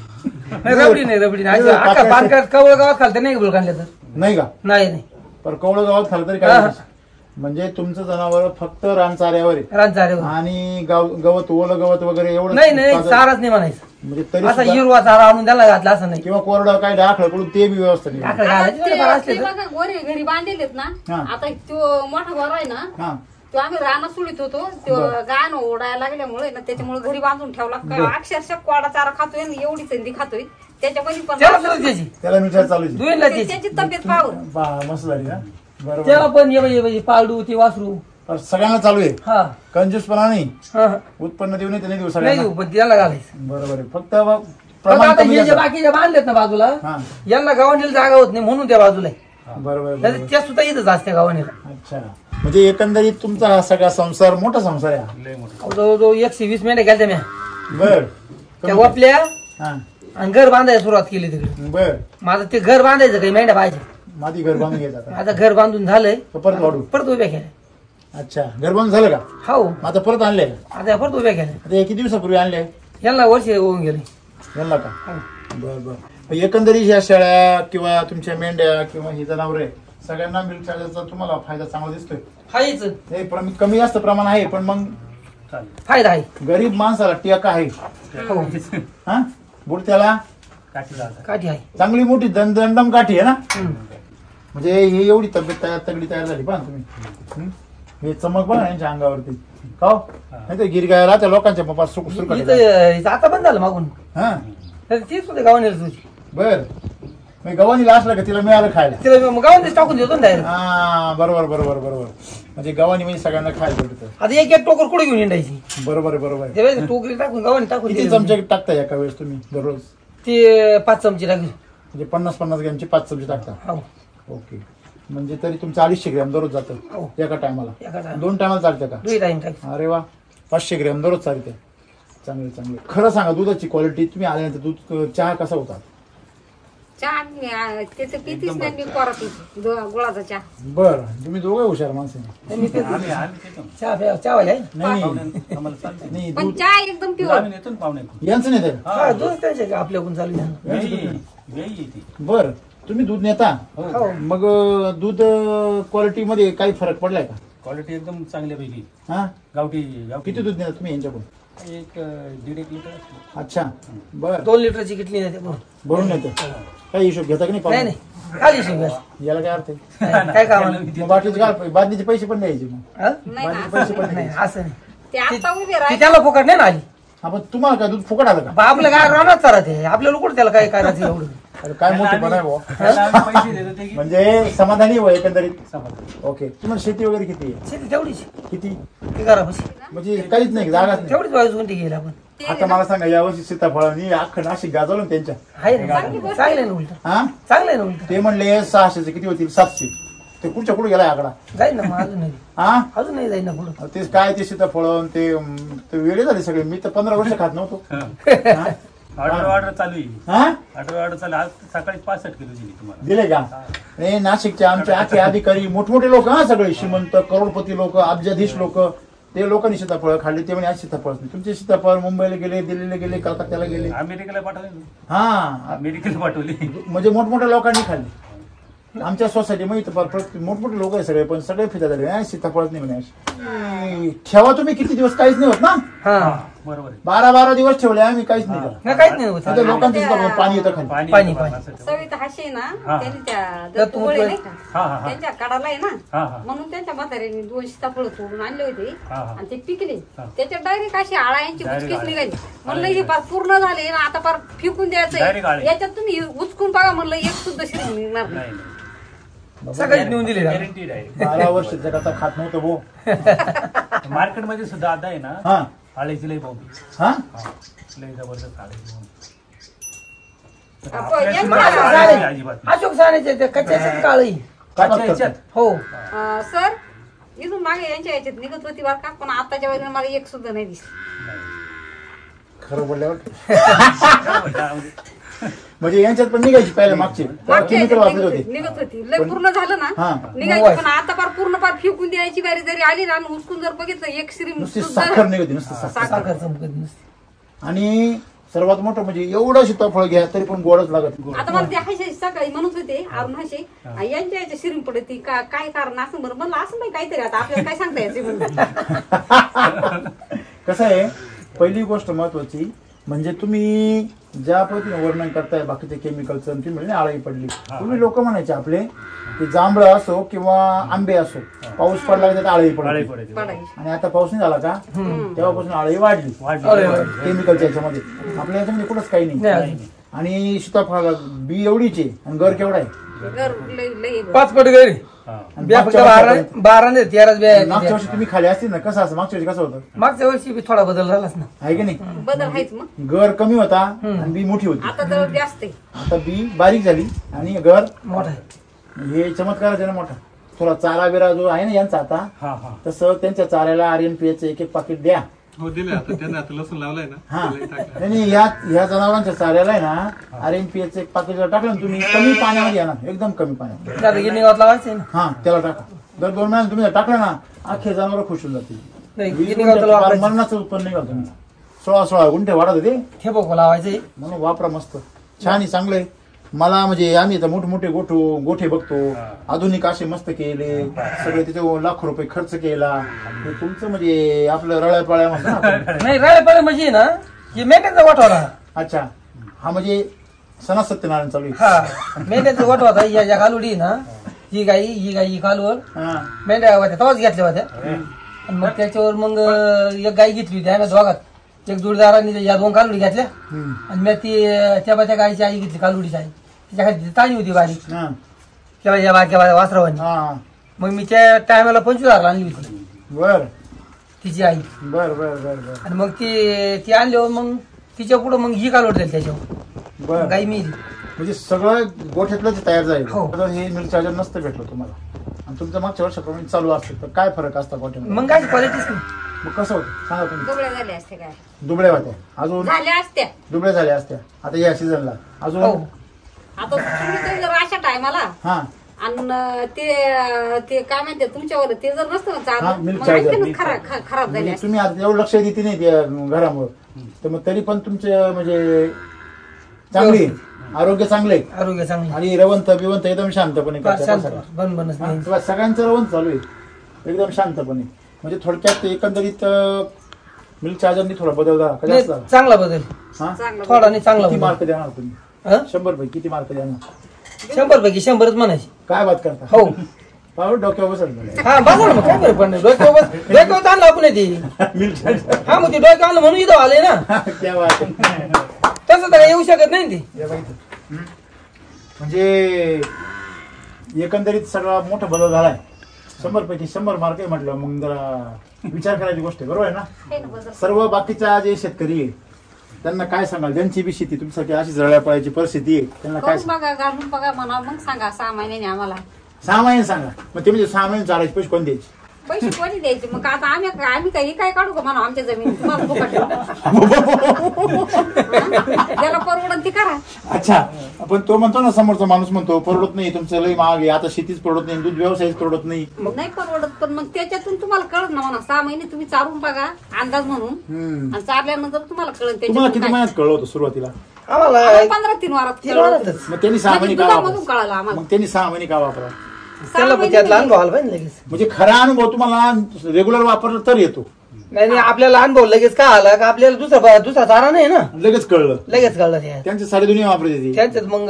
Speaker 1: नाही रबडी नाही रबडी नाही अख्खा पानकाळ कवळ गावात खालतं नाही बोल काढलं तर
Speaker 2: नाही का
Speaker 1: नाही नाही
Speaker 2: पण कवळं गावात खालं तरी
Speaker 1: हा,
Speaker 2: काय
Speaker 1: हा.
Speaker 2: म्हणजे तुमचं जनावर फक्त रानचाऱ्यावर आहे
Speaker 1: रानचारे
Speaker 2: आणि गाव गवत ओलं गवत वगैरे एवढं
Speaker 1: नाही नाही
Speaker 2: ताजं-
Speaker 1: चाराच नाही म्हणायचं.
Speaker 2: म्हणजे तरी
Speaker 1: असा
Speaker 2: सुद्धा-
Speaker 1: हिरवा चारा आणून त्याला घातला असं नाही.
Speaker 2: किंवा कोरडं काय डाखळ पडून ते बी व्यवस्था नाही.
Speaker 1: टाकलं
Speaker 3: आता
Speaker 1: घालायचं
Speaker 3: ते-
Speaker 1: थोडंफार असले
Speaker 3: ते
Speaker 1: तर.
Speaker 3: बघा गोरे घरी बांधलेत ना.
Speaker 2: हा.
Speaker 3: आता तो मोठा गोरा आहे ना
Speaker 2: हा
Speaker 3: तो आम्ही रानात सोडित होतो तो
Speaker 2: बरं.
Speaker 3: गाण ओढायला लागल्यामुळे ना त्याच्यामुळे घरी बांधून ठेवला का अक्षरशः कोरडा चारा खातोय आणि एवढी संधी खातोय त्याच्यामध्ये पण
Speaker 1: त्याला सुद्धा त्याची
Speaker 2: त्याला विचार चालू आहे.
Speaker 1: दुईला
Speaker 3: ते-
Speaker 1: त्याची
Speaker 3: त्याची तब्येत पावर
Speaker 2: बा मस्त झाली ना बरोबर
Speaker 1: त्याला पण ये बाई, ये बाई, पाळडू ते वासरू
Speaker 2: पण सगळ्यांना चालू आहे
Speaker 1: हा
Speaker 2: कंजूसपणा नाही
Speaker 1: हा, हा.
Speaker 2: उत्पन्न देऊ नाही तर नाही देऊ
Speaker 1: नाही
Speaker 2: सगळ्यांना
Speaker 1: देऊ पण त्याला घालायचं.
Speaker 2: बरोबर आहे फक्त
Speaker 1: पण
Speaker 2: प्रमाण
Speaker 1: आता
Speaker 2: कमी
Speaker 1: हे जे
Speaker 2: जास्त.
Speaker 1: बाकीचे बांधलेत ना बाजूला
Speaker 2: हा
Speaker 1: यांना गावांनीला जागा होत नाही म्हणून त्या बाजूला आहे.
Speaker 2: बरोबर आहे,
Speaker 1: नाहीतर
Speaker 2: बरोबर
Speaker 1: त्या सुद्धा इथंच असते गावानीला.
Speaker 2: अच्छा म्हणजे एकंदरीत तुमचा हा सगळा संसार मोठा संसार आहे हा.
Speaker 5: लय मोठं.
Speaker 1: जवळजवळ एकशे वीस मिनिटं गेल्या म्या
Speaker 2: बर
Speaker 1: त्या वापल्या
Speaker 2: हा
Speaker 1: आणि घर बांधायला सुरुवात केली तिकडे.
Speaker 2: बर
Speaker 1: माझं ते घर बांधायचं काही मेंढ्या पाहिजे.
Speaker 2: माती घर बांधून घ्यायचं आता
Speaker 1: आता घर बांधून झालंय
Speaker 2: तर परत वाढू
Speaker 1: परत उभ्या केल्या.
Speaker 2: अच्छा घर बांधून झालं का
Speaker 1: हो
Speaker 2: मग आता परत आणले का
Speaker 1: आता परत उभ्या केल्या.
Speaker 2: आता हे किती दिवसापूर्वी आणले
Speaker 1: यांना वर्ष होऊन गेले.
Speaker 2: यांना का बर बर एकंदरीत ह्या शेळ्या किंवा तुमच्या मेंढ्या किंवा ही जनावरे सगळ्यांना मिल्क चार्जरचा तुम्हाला फायदा चांगला दिसतोय.
Speaker 1: हायच
Speaker 2: हे प्रम- कमी जास्त प्रमाण आहे पण मग
Speaker 5: चालेल.
Speaker 1: फायदा आहे.
Speaker 2: गरीब माणसाला टेका आहे
Speaker 1: हो
Speaker 2: हा बुट त्याला
Speaker 5: काठी जागा.
Speaker 1: काठी आहे.
Speaker 2: चांगली मोठी दंड दंडम काठी आहे ना.
Speaker 1: हम्म.
Speaker 2: म्हणजे ही एवढी तब्येत तयार तगडी तयार झाली पहा तुम्ही हं? हे चमक बघा ना यांच्या अंगावरती का हो? नाही तर गिरगाय राहत्या लोकांच्या बाबा सुख सुख
Speaker 1: इथं इथं आता बंद झालं मागून.
Speaker 2: हा
Speaker 1: तर तीच होते गावानीला तुझी.
Speaker 2: बर मग गव्हाणीला असलं का तिला मिळालं खायला.
Speaker 1: तिला मग गावानीच टाकून देतो ना डायरेक्ट.
Speaker 2: हा बरोबर बरोबर बरोबर म्हणजे गव्हाणी म्हणजे सगळ्यांना खायला भेटत.
Speaker 1: आता एक एक टोकर कुठे घेऊन येण्याची
Speaker 2: बरोबर आहे बरोबर आहे.
Speaker 1: त्यावेळेस टोकरी टाकून गावानी टाकून
Speaker 2: किती
Speaker 1: दिली.
Speaker 2: चमचे टाकताय एका वेळेस तुम्ही दररोज
Speaker 1: ते पाच चमचे टाकली.
Speaker 2: म्हणजे पन्नास पन्नास ग्रॅमचे पाच चमचे टाकता.
Speaker 1: हो
Speaker 2: ओके म्हणजे तरी तुमचं अडीचशे ग्रॅम दररोज जातं
Speaker 1: हो.
Speaker 2: एका टायमाला.
Speaker 1: एका time.
Speaker 2: दोन टायमाला चालतं का
Speaker 1: दुई टाइम टाकली.
Speaker 2: अरे वा पाचशे ग्रॅम दररोज चालते चांगले चांगले. खरं सांगा दुधाची क्वालिटी तुम्ही आल्यानंतर दूध चहा कसा होता.
Speaker 3: चहा मी, आ, ते तर पितीच नाही मी कोरा पिते दो- गुळाचा चहा.
Speaker 2: बर तुम्ही दोघं हुशार माणसं आहे.
Speaker 1: नाही, मी पितो.
Speaker 5: आम्ही आम्ही येतो ना.
Speaker 1: चहा प्या चहा वाले आहे.
Speaker 2: नाही
Speaker 5: पाहुण्या- आम्हाला चालते.
Speaker 2: नाही
Speaker 3: पण
Speaker 2: दूध
Speaker 3: चहा एकदम प्युअर.
Speaker 5: आम्ही येतो ना पाहुण्याकडून.
Speaker 2: यांचं नाही तर
Speaker 1: हा दूध त्यांच्या का आपल्याकडून चालू झालं.
Speaker 5: गाई गाई येते.
Speaker 2: बर तुम्ही दूध नेता
Speaker 1: हो.
Speaker 2: मग अं, दूध क्वालिटी मध्ये काही फरक पडलाय का.
Speaker 5: क्वालिटी एकदम चांगल्यापैकी.
Speaker 2: हा
Speaker 5: गावठी गावठी
Speaker 2: किती दूध नेता तुम्ही यांच्याकडून.
Speaker 5: एक अं, दीड एक लिटर असतं.
Speaker 2: अच्छा बर
Speaker 1: दोन लिटरची किटली नाही ते.
Speaker 2: भरून नेतो काही हिशोब घेता की नाही
Speaker 1: नाही
Speaker 2: पाहुणे?
Speaker 1: नाही खाली शिंगास
Speaker 2: याला काय अर्थ आहे
Speaker 1: काय काम
Speaker 2: मग बाटलीचे काय बादलीचे पैसे पण द्यायचे मग
Speaker 3: नाही
Speaker 2: बादलीचे
Speaker 3: ना,
Speaker 2: पैसे पण
Speaker 1: नाही
Speaker 2: द्यायचे.
Speaker 1: असं नाही.
Speaker 3: ते आता उभे
Speaker 1: ती
Speaker 3: राहिले
Speaker 1: त्याला फुकट नाही ना आली.
Speaker 2: आपण तुम्हाला काय दूध फुकट आलं का.
Speaker 1: बा, आपलं काय राहणार चारा ते आपल्याला कुठं त्याला काय करायचं एवढं.
Speaker 2: अरे काय मोठे पण आहे बुवा.
Speaker 5: त्याला आम्ही पैसे देतो ते की-
Speaker 2: म्हणजे समाधानी हो एकंदरीत.
Speaker 5: समाधान.
Speaker 2: ओके तुम्हाला शेती वगैरे किती आहे
Speaker 1: शेती तेवढीच
Speaker 2: किती
Speaker 1: ते करा बस.
Speaker 2: म्हणजे काहीच नाही जागाच नाही.
Speaker 1: तेवढीच वाजून गुंठी गेली आपण.
Speaker 2: आता मला सांगा यावर्षी सीताफळांनी अख्खं नाशिक गाजवलं ना त्यांच्या.
Speaker 1: आहे ना चांगलं आहे ना उलट
Speaker 2: हा
Speaker 1: चांगलं आहे ना उलट.
Speaker 2: ते म्हणले सहाशेचे किती होतील सातशे ते कुठच्या कुठे गेलाय आकडा
Speaker 1: जाईल ना मग अजून नाही
Speaker 2: हा
Speaker 1: अजून नाही जाईल ना पुढं
Speaker 2: ते काय ते सीताफळ ते अं, ते वेळे झाले सगळे मी तर पंधरा वर्ष खात नव्हतो हा?
Speaker 5: ऑर्डर ऑर्डर चालू आहे
Speaker 2: हा
Speaker 5: ऑर्डर ऑर्डर चालू आहे. आज सकाळी पासष्ट किलो दिली तुम्हाला
Speaker 2: दिले का नाही नाशिकचे आमचे आखे अधिकारी मोठमोठे लोक हा सगळे श्रीमंत करोडपती लोक अब्जाधीश लोक ते लोकांनी सीताफळ खाल्ले ते म्हणे आज सीताफळ नाही तुमचे सीताफळ मुंबईला गेले दिल्लीला गेले कलकत्त्याला गेले
Speaker 5: अमेरिकेला पाठवले ना
Speaker 2: हा
Speaker 5: अमेरिकेला पाठवली
Speaker 2: म्हणजे मोठमोठ्या लोकांनी खाल्ले आमच्या सोसायटीमध्ये इथं फार प्रत्येक मोठमोठे लोक आहे सगळे पण सगळे फिता झाले "नाही, सीताफळच नाही म्हणे अशी." ठेवा तुम्ही किती दिवस काहीच नाही होत ना
Speaker 1: हा
Speaker 5: बरोबर आहे
Speaker 2: बारा बारा दिवस ठेवले आम्ही काहीच नाही केलं
Speaker 1: नाही काहीच नाही होत
Speaker 2: आता लोकांचं सीताफळ पाणी येतं खाली
Speaker 5: पाणी
Speaker 1: पाणी,
Speaker 5: येतं
Speaker 1: पाणी.
Speaker 5: पाण्यासाठी.
Speaker 3: सविता हाशे ना
Speaker 5: हा.
Speaker 3: त्यांनी त्या
Speaker 1: त्यात
Speaker 3: दत्तुगोळे नाही का
Speaker 5: हा हा हा
Speaker 3: त्यांच्या कडाला आहे ना
Speaker 5: हा हा
Speaker 3: म्हणून त्यांच्या म्हाताऱ्याने दोन सीताफळ तोडून आणले होते
Speaker 5: हा, हा.
Speaker 3: आणि ते पिकले
Speaker 5: हा.
Speaker 3: त्याच्यात डायरेक्ट अशी आळायांची
Speaker 5: Direct
Speaker 3: उचकीच
Speaker 5: आळ्या.
Speaker 3: निघाली म्हणलं हे फार पूर्ण झाले ना आता फार फेकून
Speaker 5: Direct
Speaker 3: द्यायचं
Speaker 5: आळ्या.
Speaker 3: याच्यात तुम्ही उचकून बघा म्हणलं एक सुद्धा शिरी निघणार नाही
Speaker 5: नाही
Speaker 1: सगळेच नेऊन दिले
Speaker 5: गॅरंटीड आहे
Speaker 2: बारा वर्ष जगाचा खात नव्हतं भो
Speaker 5: मार्केटमध्ये सुद्धा आता आहे ना
Speaker 2: हा
Speaker 5: आळीची लई भाऊ
Speaker 2: हा
Speaker 5: लई जबरदस्त आळीची भाऊ
Speaker 3: आपण यांच्या-
Speaker 1: मग असं
Speaker 5: आळीची
Speaker 1: झालंय.
Speaker 5: अजिबात नाही.
Speaker 1: अशोक सानेचे ते कच्च्या काळी
Speaker 2: काय
Speaker 5: अच्छा,
Speaker 2: बात
Speaker 5: याच्यात?
Speaker 2: करता?
Speaker 1: हो
Speaker 3: अं, सर इथून मागे यांच्या याच्यात निघत होती बरं का पण आताच्या वेळेला मला एक सुद्धा नाही दिसली
Speaker 2: खरं बोलल्यावर
Speaker 5: नाही.
Speaker 2: म्हणजे यांच्यात पण निघायची पहिल्या मागची
Speaker 3: मागच्या
Speaker 2: केमिकल
Speaker 3: याच्यात
Speaker 2: वापरत
Speaker 3: निघत
Speaker 2: होते
Speaker 3: होती निघत होती लय पूर्ण झालं ना
Speaker 2: हा.
Speaker 3: निघायची पण आता फार पूर्ण फार फेकून द्यायची बारी जरी आली ना आणि उचकून जर बघितलं एक श्री
Speaker 2: नुसती साखर निघते नुसती साखर
Speaker 1: साखर चमकत नसते
Speaker 2: आणि सर्वात मोठं म्हणजे एवढं सीताफळ घ्या तरी पण गोडच लागत
Speaker 3: आता मला ते हायशे सकाळी म्हणत होते अरुण हायशे यांच्या याच्या शिरीम पडती का काय कारण असं बरं म्हणलं असं नाही काहीतरी आता आपल्याला काय सांगता यायचं म्हणलं
Speaker 2: कसं आहे पहिली गोष्ट महत्वाची म्हणजे तुम्ही ज्या पद्धतीने वर्णन करताय बाकीचे केमिकलचं तुम्ही म्हणजे आळी पडली तुम्ही लोक म्हणायचे आपले की जांभळं असो किंवा आंबे असो पाऊस पडला की त्यात आळी
Speaker 5: आळी
Speaker 2: पडली
Speaker 5: पडायची.
Speaker 3: पडायची
Speaker 2: आणि आता पाऊस नाही झाला का तेव्हापासून आळी वाढली
Speaker 5: वाढली.
Speaker 1: अरे,
Speaker 2: केमिकलच्या याच्यामध्ये आपल्या याच्यामध्ये कुठंच काही नाही
Speaker 1: नाही.
Speaker 2: आणि सीताफळ बी एवढीच आहे आणि घर केवढा आहे
Speaker 3: घर लय लय
Speaker 1: पाच पट घरी
Speaker 5: हा.
Speaker 2: आणि
Speaker 1: बिया फक्त
Speaker 2: मागच्या
Speaker 1: बारा
Speaker 2: वर्षी-
Speaker 1: बारा नाही तेराच बिया आहेत
Speaker 2: मागच्या
Speaker 1: तिथे.
Speaker 2: वर्षी तुम्ही खाली असतील ना कसं असं मागच्या वर्षी कसं होतं
Speaker 1: मागच्या वर्षी बी थोडा बदल झालाच ना
Speaker 2: आहे की नाही
Speaker 3: बदल आहेच मग
Speaker 2: घर कमी होता आणि बी मोठी होती
Speaker 3: आता जवळ जास्त आहे
Speaker 2: आता बी बारीक झाली आणि घर
Speaker 1: मोठा आहे
Speaker 2: हे चमत्कारच आहे ना मोठा थोडा चारा बिरा जो आहे ना यांचा आता
Speaker 5: हा हा
Speaker 2: तसं त्यांच्या चाऱ्याला आर एन पी एच एक एक पाकिट द्या
Speaker 4: हो दिले आता त्यांनी आता लसूण लावलाय ना
Speaker 2: हा
Speaker 4: त्याला टाकलं.
Speaker 2: आणि ह्या ह्या जनावरांच्या चाऱ्याला आहे ना आर एन पी एच एक पाकिट जर टाकलं ना तुम्ही कमी पाण्यामध्ये या ना एकदम कमी पाण्यात
Speaker 1: त्यात गिनी गावात लावायचं आहे ना
Speaker 2: हा त्याला टाका दर दोन महिन्यात तुम्ही जर टाकलं ना अख्खे जनावर खुश होऊन जातील
Speaker 1: नाही
Speaker 2: वीस
Speaker 1: गिनी गावात
Speaker 2: गुंठ्यात फार
Speaker 1: लावायचं
Speaker 2: मरणाचं उत्पन्न नाही का तुम्ही सोळा सोळा गुंठे वाढत होते
Speaker 1: हे बघू लावायचं
Speaker 2: म्हणून वापरा मस्त छान आहे चांगलं आहे मला म्हणजे आम्ही आता मोठमोठे गोठो गोठे बघतो आधुनिक असे मस्त केले सगळे त्याच्यावर लाखो रुपये खर्च केला हे तुमचं म्हणजे आपलं रळ्या पळ्या म्हणतो ना आपण.
Speaker 1: नाही राहिले पहिले म्हणजे ना हे मेंढ्याचा वाटवाला
Speaker 2: अच्छा हा म्हणजे सणा सत्यनारायण चालू आहे.
Speaker 1: हा मेंढ्याचा वाटवा या ज्या कालवडी आहे ना ही गाई ही गाई ही कालवर
Speaker 2: हा.
Speaker 1: मेंढ्या होत्या तेव्हाच घेतल्या होत्या आणि मग त्याच्यावर मग एक गाय घेतली होती आम्ही दोघात एक जोडीदारांनी या दोन कालवडी घेतल्या
Speaker 2: हम्म.
Speaker 1: आणि मी ती त्या त्या गायची आई घेतली कालवडीची आई तिच्या खाली ताणी होती बारीक
Speaker 2: हा.
Speaker 1: तेव्हा या बाकी वासरावानी
Speaker 2: हा.
Speaker 1: मग मी त्या टायमाला पंचवीस हजार आणली होती
Speaker 2: बर
Speaker 1: तिची आई
Speaker 2: बर बर बर बर
Speaker 1: आणि मग ती ती आणल्यावर मग तिच्या पुढं मग ही कालवड दिली त्याच्यावर
Speaker 2: बर
Speaker 1: गाई मी
Speaker 2: म्हणजे सगळं गोठ्यातलंच तयार जाईल
Speaker 1: हो.
Speaker 2: आता हे मिल्क चार्जर नसतं भेटलं तुम्हाला आणि तुमचं मागच्या वर्षाप्रमाणे चालू असतं तर काय फरक असता गोठ्यामध्ये
Speaker 1: मग काय क्वालिटीच नाही
Speaker 2: मग कसं होतं सांगा तुम्ही
Speaker 3: दुबळ्या झाल्या असते काय
Speaker 2: दुबळ्या होत्या अजून
Speaker 3: झाल्या असत्या
Speaker 2: दुबळ्या झाल्या असत्या आता या सीझनला
Speaker 1: हो
Speaker 2: अजून
Speaker 3: आता तुम्ही ते जर अशा टायमाला
Speaker 2: हा
Speaker 3: आणि ते ते काय म्हणते तुमच्यावर ते जर नसतं ना
Speaker 2: हा,
Speaker 3: चालू
Speaker 2: milk
Speaker 3: मग
Speaker 2: charger.
Speaker 3: आणखीन खरा- ख- खराब झाले
Speaker 2: म्हणजे
Speaker 3: असते.
Speaker 2: तुम्ही आता एवढं लक्ष देते नाही त्या घरामुळं तर मग तरी पण तुमचे म्हणजे चांगली आरोग्य चांगले
Speaker 1: आरोग्य चांगलं
Speaker 2: आणि रवंत बिवंत एकदम शांतपणे करतात
Speaker 1: शांत
Speaker 2: सगळं.
Speaker 1: बन बनच
Speaker 2: हा,
Speaker 1: नाही
Speaker 2: तेव्हा सगळ्यांचं रवंत चालू आहे एकदम शांतपणे म्हणजे थोडक्यात एकंदरीत मिल्क चार्जरनी थोडा बदल झाला का
Speaker 1: नाही,
Speaker 2: जास्त झाला?
Speaker 1: चांगला बदल
Speaker 2: हा?
Speaker 3: चांगलं
Speaker 1: थोडा नाही चांगला
Speaker 2: किती
Speaker 1: बदल
Speaker 2: मार्क देणार तुम्ही
Speaker 1: हं?
Speaker 2: शंभर पैकी किती मार्क देणार
Speaker 1: शंभर पैकी शंभरच म्हणायची
Speaker 2: काय बात करता
Speaker 1: हो
Speaker 2: पाहू डोक्यावर बसत
Speaker 1: हा बघा ना मग काय फरक पडणार डोक्यावर बस- डोक्यावर आणलं आपण ती
Speaker 2: मिल्क चार्जर
Speaker 1: हा मग ते डोक्यावर आणलं म्हणून इथं आले ना
Speaker 2: क्या बात आहे.
Speaker 1: तसं तर येऊ शकत नाही ना ते
Speaker 2: या बाई इथं. हम्म. म्हणजे एकंदरीत सगळा मोठा बदल झालाय शंभर पैकी शंभर मार्क आहे म्हटलं मग जरा विचार करायची गोष्ट आहे बरोबर आहे ना
Speaker 3: हे ना बदल.
Speaker 2: सर्व बाकीच्या जे शेतकरी आहे त्यांना काय सांगाल ज्यांची बी शेती तुमच्यासाठी अशी जळ्या पळायची परिस्थिती आहे त्यांना काय
Speaker 3: करून बघा घालून बघा म्हणा मग सांगा सहा महिन्याने आम्हाला
Speaker 2: सहा महिने सांगा मग ते म्हणजे सहा महिने चालायचे पैसे कोण द्यायचे
Speaker 3: पैसे कोणी द्यायचे मग आता आम्ही आम्ही काही काय काढू का म्हणा आमच्या जमीन तुम्हाला फुकट ज्याला परवडत ती करा.
Speaker 2: अच्छा पण तो म्हणतो ना समोरचा माणूस म्हणतो परवडत नाही तुमचं लई महाग आहे आता शेतीच परवडत नाही दूध व्यवसायच परवडत नाही
Speaker 3: नाही परवडत पण मग त्याच्यातून तुम्हाला कळत ना म्हणा सहा महिने तुम्ही चारून बघा अंदाज म्हणून आणि चारल्यानंतर तुम्हाला कळत
Speaker 2: तुम्हाला किती महिन्यात कळलं होतं सुरुवातीला
Speaker 1: आम्हाला
Speaker 3: पंधरा तीन वारात
Speaker 1: तीन वारातच.
Speaker 2: मग त्यांनी सहा महिने का
Speaker 3: दुधामधून
Speaker 2: वापरा
Speaker 3: कळालं आम्हाला
Speaker 2: मग त्यांनी सहा महिने का वापरा
Speaker 1: त्याला पण त्यातला अनुभव आला पाहिजे लगेच.
Speaker 2: म्हणजे खरा अनुभव तुम्हाला रेग्युलर वापरला तर येतो
Speaker 1: नाही नाही आपल्याला अनुभव लगेच का आला का आपल्याला दुसरा दुसरा चारा नाही ना
Speaker 2: लगेच कळलं
Speaker 1: लगेच कळलं ते
Speaker 2: त्यांची सारी दुनिया वापरते ती
Speaker 1: त्यांच्यात मग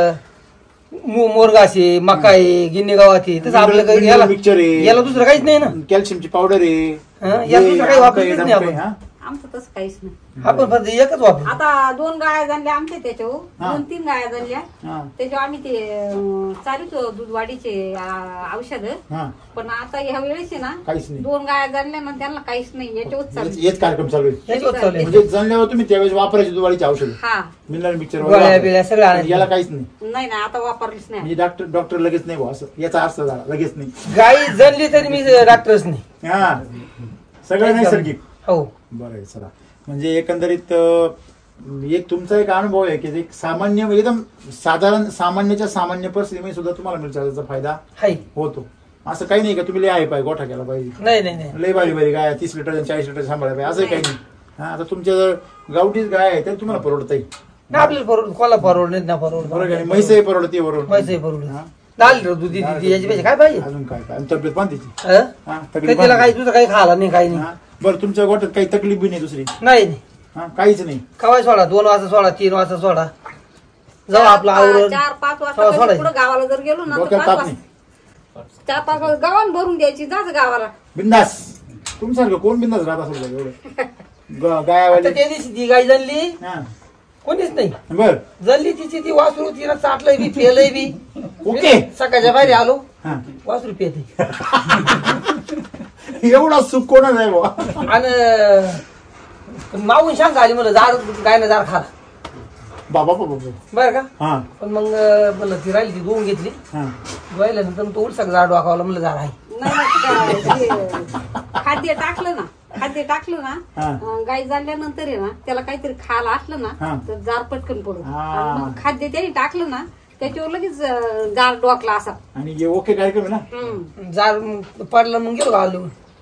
Speaker 1: मो- मोरगाशी मकाई गिन्नी गव्हाती तसं आपलं काही याला
Speaker 2: मिक्सचर आहे
Speaker 1: याला दुसरं काहीच नाही ना.
Speaker 2: कॅल्शियमची पावडर आहे
Speaker 1: हा, याला दुसरं काही वापरतच नाही आपण.
Speaker 2: हा?
Speaker 3: आमचं तसं काहीच नाही.
Speaker 1: आपण फक्त एकच वापर.
Speaker 3: आता दोन गाया जाणल्या आमच्या त्याच्यावर
Speaker 2: हा.
Speaker 3: दोन तीन गाया जाणल्या
Speaker 2: हा.
Speaker 3: त्याच्यावर आम्ही ते चालूच दूध वाढीचे औषध
Speaker 2: हा.
Speaker 3: पण आता ह्या वेळेस आहे ना
Speaker 2: काहीच नाही
Speaker 3: दोन गाया जाणल्या ना त्यांना काहीच नाही याच्यावर चालू
Speaker 2: हेच कार्यक्रम चालू आहे
Speaker 1: याच्यावर चालू आहे.
Speaker 2: म्हणजे जाणल्यावर तुम्ही त्यावेळेस वापरायची दुवाळीची औषध
Speaker 3: हा
Speaker 2: मिनरल मिक्सचर
Speaker 1: गोळ्या बिळ्या सगळं आणायचं.
Speaker 2: याला काहीच नाही
Speaker 3: नाही ना आता वापरलीच नाही
Speaker 2: म्हणजे डॉक्टर डॉक्टर लगेच नाही भाऊ असं याचा अर्थ झाला लगेच नाही
Speaker 1: गाई जणली तरी मी डॉक्टरच नाही.
Speaker 2: हा सगळं नैसर्गिक
Speaker 1: हो
Speaker 2: बरं आहे चला म्हणजे एकंदरीत अं, एक तुमचा एक अनुभव आहे की एक सामान्य एकदम साधारण सामान्यच्या सामान्य परिस्थितीमध्ये सुद्धा तुम्हाला मिरच्याचा फायदा
Speaker 1: हाय
Speaker 2: होतो असं काही नाही का तुम्ही लय आहे पाहिजे गोठा केला पाहिजे
Speaker 1: नाही नाही नाही
Speaker 2: लय बारी बारी गाय तीस लिटर चाळीस लिटर सांभाळा पाहिजे असंही काही नाही हा आता तुमच्या जर गावठीच गाय आहे तर तुम्हाला परवडत आहे
Speaker 1: नाही आपल्याला परवड कोणाला परवड नाही ना परवड
Speaker 2: बरोबर आहे म्हैसही परवडते वरून
Speaker 1: पैसे परवड दहा लिटर दूध देते याची पैसे काय पाहिजे
Speaker 2: अजून काय काय आणि तब्येत पण तिची
Speaker 1: हं?
Speaker 2: हा
Speaker 1: तर
Speaker 2: तकलीफ
Speaker 1: तिला काही
Speaker 2: पण
Speaker 1: दुसरं काही खायला नाही काही
Speaker 2: नाही.
Speaker 1: नाही
Speaker 2: हा, बरं तुमच्या गोठ्यात काही तकलीफ बी नाही दुसरी
Speaker 1: नाही नाही
Speaker 2: हा काहीच नाही
Speaker 1: कवाय सोडा दोन वाजता सोडा तीन वाजता सोडा जाऊ आपला आवरून
Speaker 3: चार पाच
Speaker 1: हो,
Speaker 3: वाजता
Speaker 1: सोडायचं.
Speaker 3: पुढे गावाला जर गेलो ना तर
Speaker 2: डोक्यात
Speaker 3: पाच
Speaker 2: ताप
Speaker 3: वाजता
Speaker 2: नाही
Speaker 3: चार पाच वाजता गावाला भरून द्यायची जाच गावाला
Speaker 2: बिंदास तुमच्यासारखं कोण बिंदास राहत असेल बघ एवढं ग-
Speaker 1: आता
Speaker 2: गायावाले
Speaker 1: त्या दिवशी ती गाय जणली
Speaker 2: हा
Speaker 1: कोणीच नाही
Speaker 2: बर
Speaker 1: जणली तिची ती वासरू तिला चाटलंय बी पेलंय बी
Speaker 2: ओके.
Speaker 1: सकाळच्या बाहेर आलो
Speaker 2: हा
Speaker 1: वासरू पेते
Speaker 2: एवढा सुख कोणच आहे बुवा
Speaker 1: आणि मागून शांत आली म्हणलं जार गायनं जार खाला
Speaker 2: बाबा बाबा बाबा.
Speaker 1: बरं का
Speaker 2: हा
Speaker 1: पण मग म्हणलं ती राहिली ती दोन घेतली
Speaker 2: हा
Speaker 1: धुवायल्यानंतर तो उलसाक जार डोकावला म्हणलं जार आहे
Speaker 3: नाही ना, ते खाद्य टाकलं ना खाद्य टाकलं
Speaker 2: हा.
Speaker 3: ना अं, गाय झाल्यानंतर आहे ना त्याला काहीतरी खायला असलं
Speaker 2: हा.
Speaker 3: ना तर जार पटकन पडून
Speaker 2: हा.
Speaker 3: आणि मग खाद्य त्याने टाकलं ना त्याच्यावर लगेच अं, जार डोकला असा
Speaker 2: आणि हे ओके कार्यक्रम आहे ना
Speaker 3: हम्म.
Speaker 1: जार पडला मग गेलो आलो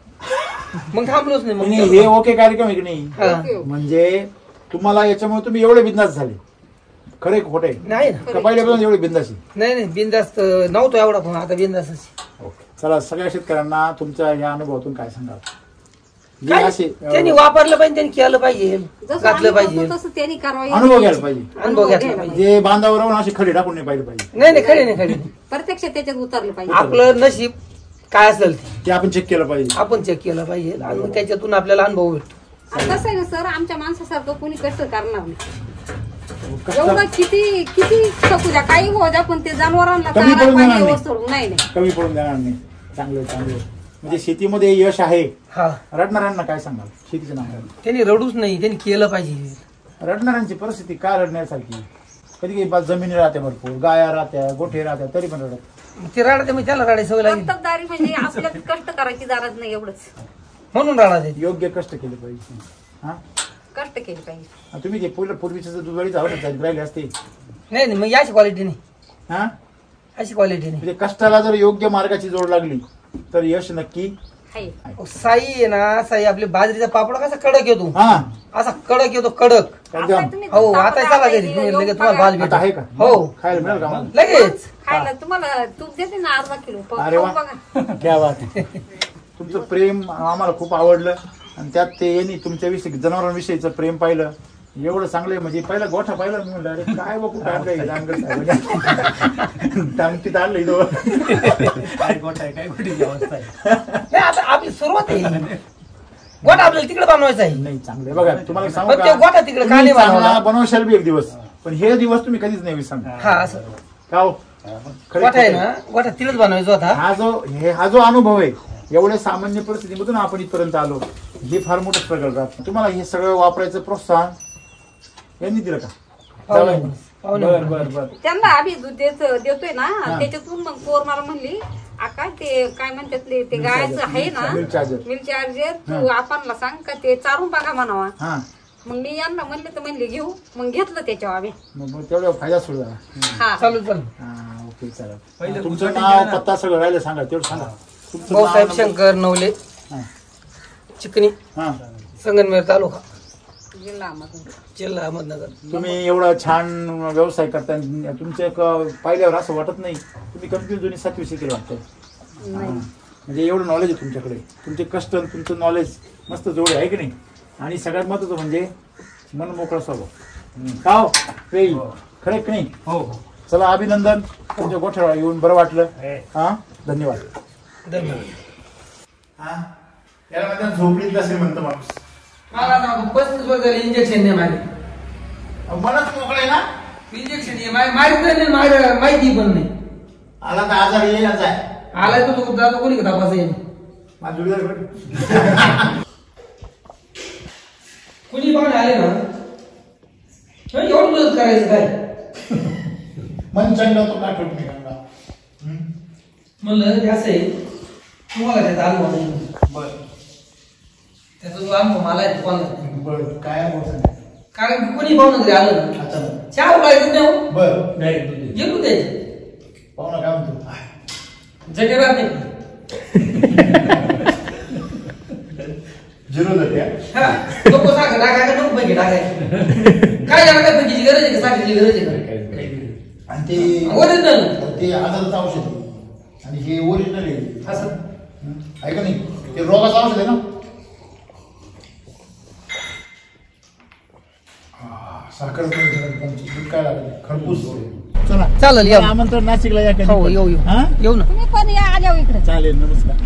Speaker 1: मग थांबलोच नाही
Speaker 2: आणि
Speaker 1: मग
Speaker 2: हे ओके कार्यक्रम आहे की नाही
Speaker 1: हा.
Speaker 3: ओके.
Speaker 2: म्हणजे तुम्हाला याच्यामुळे तुम्ही एवढे बिंदास झाले खरे खोटे
Speaker 1: नाही ना
Speaker 2: का पहिल्यापासून एवढे बिंदासी
Speaker 1: नाही नाही बिंदास्त नव्हतो एवढा पण आता बिंदास्त
Speaker 2: ओके चला सगळ्या शेतकऱ्यांना तुमच्या या अनुभवातून काय सांगाल जे
Speaker 1: काय
Speaker 2: असे
Speaker 1: त्यांनी वापरलं पाहिजे त्यांनी केलं पाहिजे
Speaker 3: जसं
Speaker 1: घातलं
Speaker 3: आम्ही
Speaker 1: पाहिजे
Speaker 3: करतो तसं त्यांनी कारवाई
Speaker 2: अनुभव घ्यायला पाहिजे
Speaker 1: अनुभव घेतला पाहिजे
Speaker 2: जे बांधावर राहून असे खडे टाकून नाही पाहिजे पाहिजे
Speaker 1: नाही नाही खरे नाही खरे नाही
Speaker 3: प्रत्यक्ष त्याच्यात उतरलं पाहिजे
Speaker 1: आपलं नशीब काय असेल ते
Speaker 2: ते आपण चेक केलं पाहिजे
Speaker 1: आपण चेक केलं पाहिजे आणि मग त्याच्यातून आपल्याला अनुभव भेटतो
Speaker 3: आणि कसं आहे ना सर आमच्या माणसासारखं कोणी कष्ट करणार नाही
Speaker 2: कष्ट
Speaker 3: एवढं किती किती शकू द्या काही हो द्या पण ते जनावरांना
Speaker 2: कमी
Speaker 3: चारा
Speaker 2: पडून
Speaker 3: पाणी
Speaker 2: देणार नाही.
Speaker 3: व्यवस्थित नाही नाही
Speaker 2: कमी पडून देणार नाही चांगलं चांगलं म्हणजे शेतीमध्ये यश आहे
Speaker 1: हा
Speaker 2: रडणाऱ्यांना काय सांगाल शेतीच्या नावावर
Speaker 1: त्यांनी रडूच नाही त्यांनी केलं पाहिजे
Speaker 2: रडणाऱ्यांची परिस्थिती काय रडण्यासारखी कधी कधी बा जमिनी राहत्या भरपूर गाया राहत्या गोठे राहत्या तरी पण रडत
Speaker 1: ते राडा मग त्याला राडायची सवय लागली
Speaker 3: कर्तबदारी म्हणजे आपल्याला कष्ट करायची दारात नाही एवढंच
Speaker 1: म्हणून राडा ते
Speaker 2: योग्य कष्ट केले पाहिजे हा
Speaker 3: कष्ट केले पाहिजे
Speaker 2: आणि तुम्ही ते पूर्ण पूर्वीचं जर दुधाळीच आवडत राहिले असते
Speaker 1: नाही नाही मग याची क्वालिटी नाही
Speaker 2: हा
Speaker 1: अशी क्वालिटी नाही
Speaker 2: म्हणजे कष्टाला जर योग्य मार्गाची जोड लागली तर यश नक्की
Speaker 3: हाय.
Speaker 1: साई आहे ना साई आपली बाजरीचा पापड कसा कडक येतो
Speaker 2: हा
Speaker 1: असा कडक येतो कडक
Speaker 2: एकदम
Speaker 3: आता तुम्ही
Speaker 1: हो आता
Speaker 3: तापत
Speaker 1: चला
Speaker 3: आहे,
Speaker 1: घरी तुम्ही
Speaker 3: येऊन
Speaker 1: लगेच तुम्हाला बाज
Speaker 3: बघा.
Speaker 2: आता आहे का
Speaker 1: हो
Speaker 2: खायला मिळेल का आम्हाला?
Speaker 1: लगेच
Speaker 3: खायला तुम्हाला तूप देते ना अर्धा किलो प-
Speaker 2: अरे वा
Speaker 3: खाऊन बघा.
Speaker 2: क्या बात आहे. तुमचं प्रेम आम्हाला खूप आवडलं आणि त्यात ते यांनी तुमच्याविषयी जनावरांविषयीचं प्रेम पाहिलं एवढं चांगलं म्हणजे पहिला गोठा पाहिला मी म्हणलं अरे काय बघू टांगलं टांगतीत आणलं इथं
Speaker 5: काय गोठ आहे काय गोठीची अवस्था आहे.
Speaker 1: नाही आता आपली सुरुवात आहे गोठा आपल्याला तिकडे बनवायचा आहे
Speaker 2: नाही चांगलं आहे. बघा तुम्हाला सांगू
Speaker 1: पण ते
Speaker 2: का
Speaker 1: गोठा तिकडे का
Speaker 2: तुम्ही
Speaker 1: नाही बनवला?
Speaker 2: चांगला बनवशाल बी एक दिवस पण हे दिवस तुम्ही कधीच नाही विसरणार
Speaker 1: हा असं
Speaker 2: का हो? खरं
Speaker 1: गोठा आहे
Speaker 2: खोटं?
Speaker 1: ना गोठा तिकडेच बनवायचा होता
Speaker 2: हा जो हे हा जो अनुभव आहे एवढ्या सामान्य परिस्थितीमधून आपण इथपर्यंत आलो हे फार मोठं स्ट्रगल राहतं तुम्हाला हे सगळं वापरायचं प्रोत्साहन यांनी दिलं का
Speaker 1: हो,
Speaker 2: जावई.
Speaker 1: पाहुणे
Speaker 2: बर बर बर
Speaker 3: त्यांना आम्ही दूध देत- देतोय ना त्याच्यातून मग पोर मला म्हणली आका ते काय म्हणतात ते ते गायचं आहे ना
Speaker 2: मिल्क चार्जर
Speaker 3: मिल्क चार्जर तू आपणला सांग का ते चारून बघा म्हणावा
Speaker 2: हा
Speaker 3: मग मी यांना म्हणले तर म्हणले घेऊ मग घेतलं त्याच्यावर आम्ही
Speaker 2: मग तेवढा फायदा सोड झाला
Speaker 3: हा
Speaker 1: चालू चालू
Speaker 2: हा ओके चला
Speaker 5: पहिले
Speaker 2: तुमचं
Speaker 5: उद्घाटन
Speaker 2: नाव
Speaker 5: केलं ना.
Speaker 2: पत्ता सगळं राहिलं सांगा तेवढं सांगा तुमचं
Speaker 1: भाऊसाहेब
Speaker 2: नाव,
Speaker 1: शंकर नवले
Speaker 2: हा.
Speaker 1: चिकणी
Speaker 2: हा
Speaker 1: संगमनेर तालुका
Speaker 3: जिल्हा अहमदनगर.
Speaker 1: जिल्हा अहमदनगर.
Speaker 2: तुम्ही एवढा छान व्यवसाय करता तुमच्या क- पाहिल्यावर असं वाटत नाही तुम्ही कमी जुनी सातवी शिकेल वाटतं
Speaker 3: नाही
Speaker 2: म्हणजे एवढं नॉलेज आहे तुमच्याकडे तुमचे कष्ट आणि तुमचं नॉलेज मस्त जोड आहे की नाही आणि सगळ्यात महत्वाचं म्हणजे मन मोकळा स्वभाव का हो पेई खरं की नाही
Speaker 5: हो हो
Speaker 2: चला अभिनंदन तुमच्या गोठ्यावर येऊन बरं वाटलं हा धन्यवाद
Speaker 1: धन्यवाद.
Speaker 2: हा याला म्हणतात झोपडीतला श्रीमंत माणूस
Speaker 1: मला आता पस्तीस वर्ष झाली इंजेक्शन नाही मारे
Speaker 2: मनच मोकळं आहे ना
Speaker 1: इंजेक्शन मारित नाही मार- माहिती पण नाही
Speaker 2: आला तर आजार येईलच आहे
Speaker 1: आलाय तो तो जातो कोणी तपास येईल
Speaker 2: माझा जोडीदार कोण?
Speaker 1: कुणी पाहुणे आले ना तर एवढं मदत करायचं काय
Speaker 2: मन चंगा तो काय ठेवत नाही गंगा
Speaker 1: म्हणलं ते असं आहे तुम्हाला त्याचा अनुभव नाही
Speaker 2: बर
Speaker 1: त्याचा जो अनुभव मला आहे तो कोणाला नाही.
Speaker 2: बर काय बोलत
Speaker 1: कारण की कोणी पाहुणं घरी आलं ना
Speaker 2: अच्छा
Speaker 1: चहा उघडायचं नाही हो.
Speaker 2: बर
Speaker 5: डायरेक्ट दूध देतो.
Speaker 1: येऊ द्यायचं
Speaker 2: पाहुणा काय म्हणतो
Speaker 1: जटेरात नाही
Speaker 2: झिरो जाते
Speaker 1: हा नको साखर टाकायचं नको पैकी टाकायचं काय झालं काय पैकीची गरज आहे का साखरेची गरज आहे का
Speaker 2: आणि ते
Speaker 1: ओरिजिनल
Speaker 2: ते आजाराचं औषध आहे आणि हे ओरिजिनल आहे
Speaker 1: असं
Speaker 2: हं? आहे का नाही ते रोगाचं औषध आहे ना हा, साखर पण आहे, पण दूध काय लागलं खरपूस चला
Speaker 1: चालेल या
Speaker 2: आमंत्रण नाशिकला या कधी
Speaker 1: हो
Speaker 2: पण.
Speaker 1: येऊ येऊ
Speaker 2: हा?
Speaker 1: येऊ ना
Speaker 3: तुम्ही पण या आल्या इकडे
Speaker 2: चालेल नमस्कार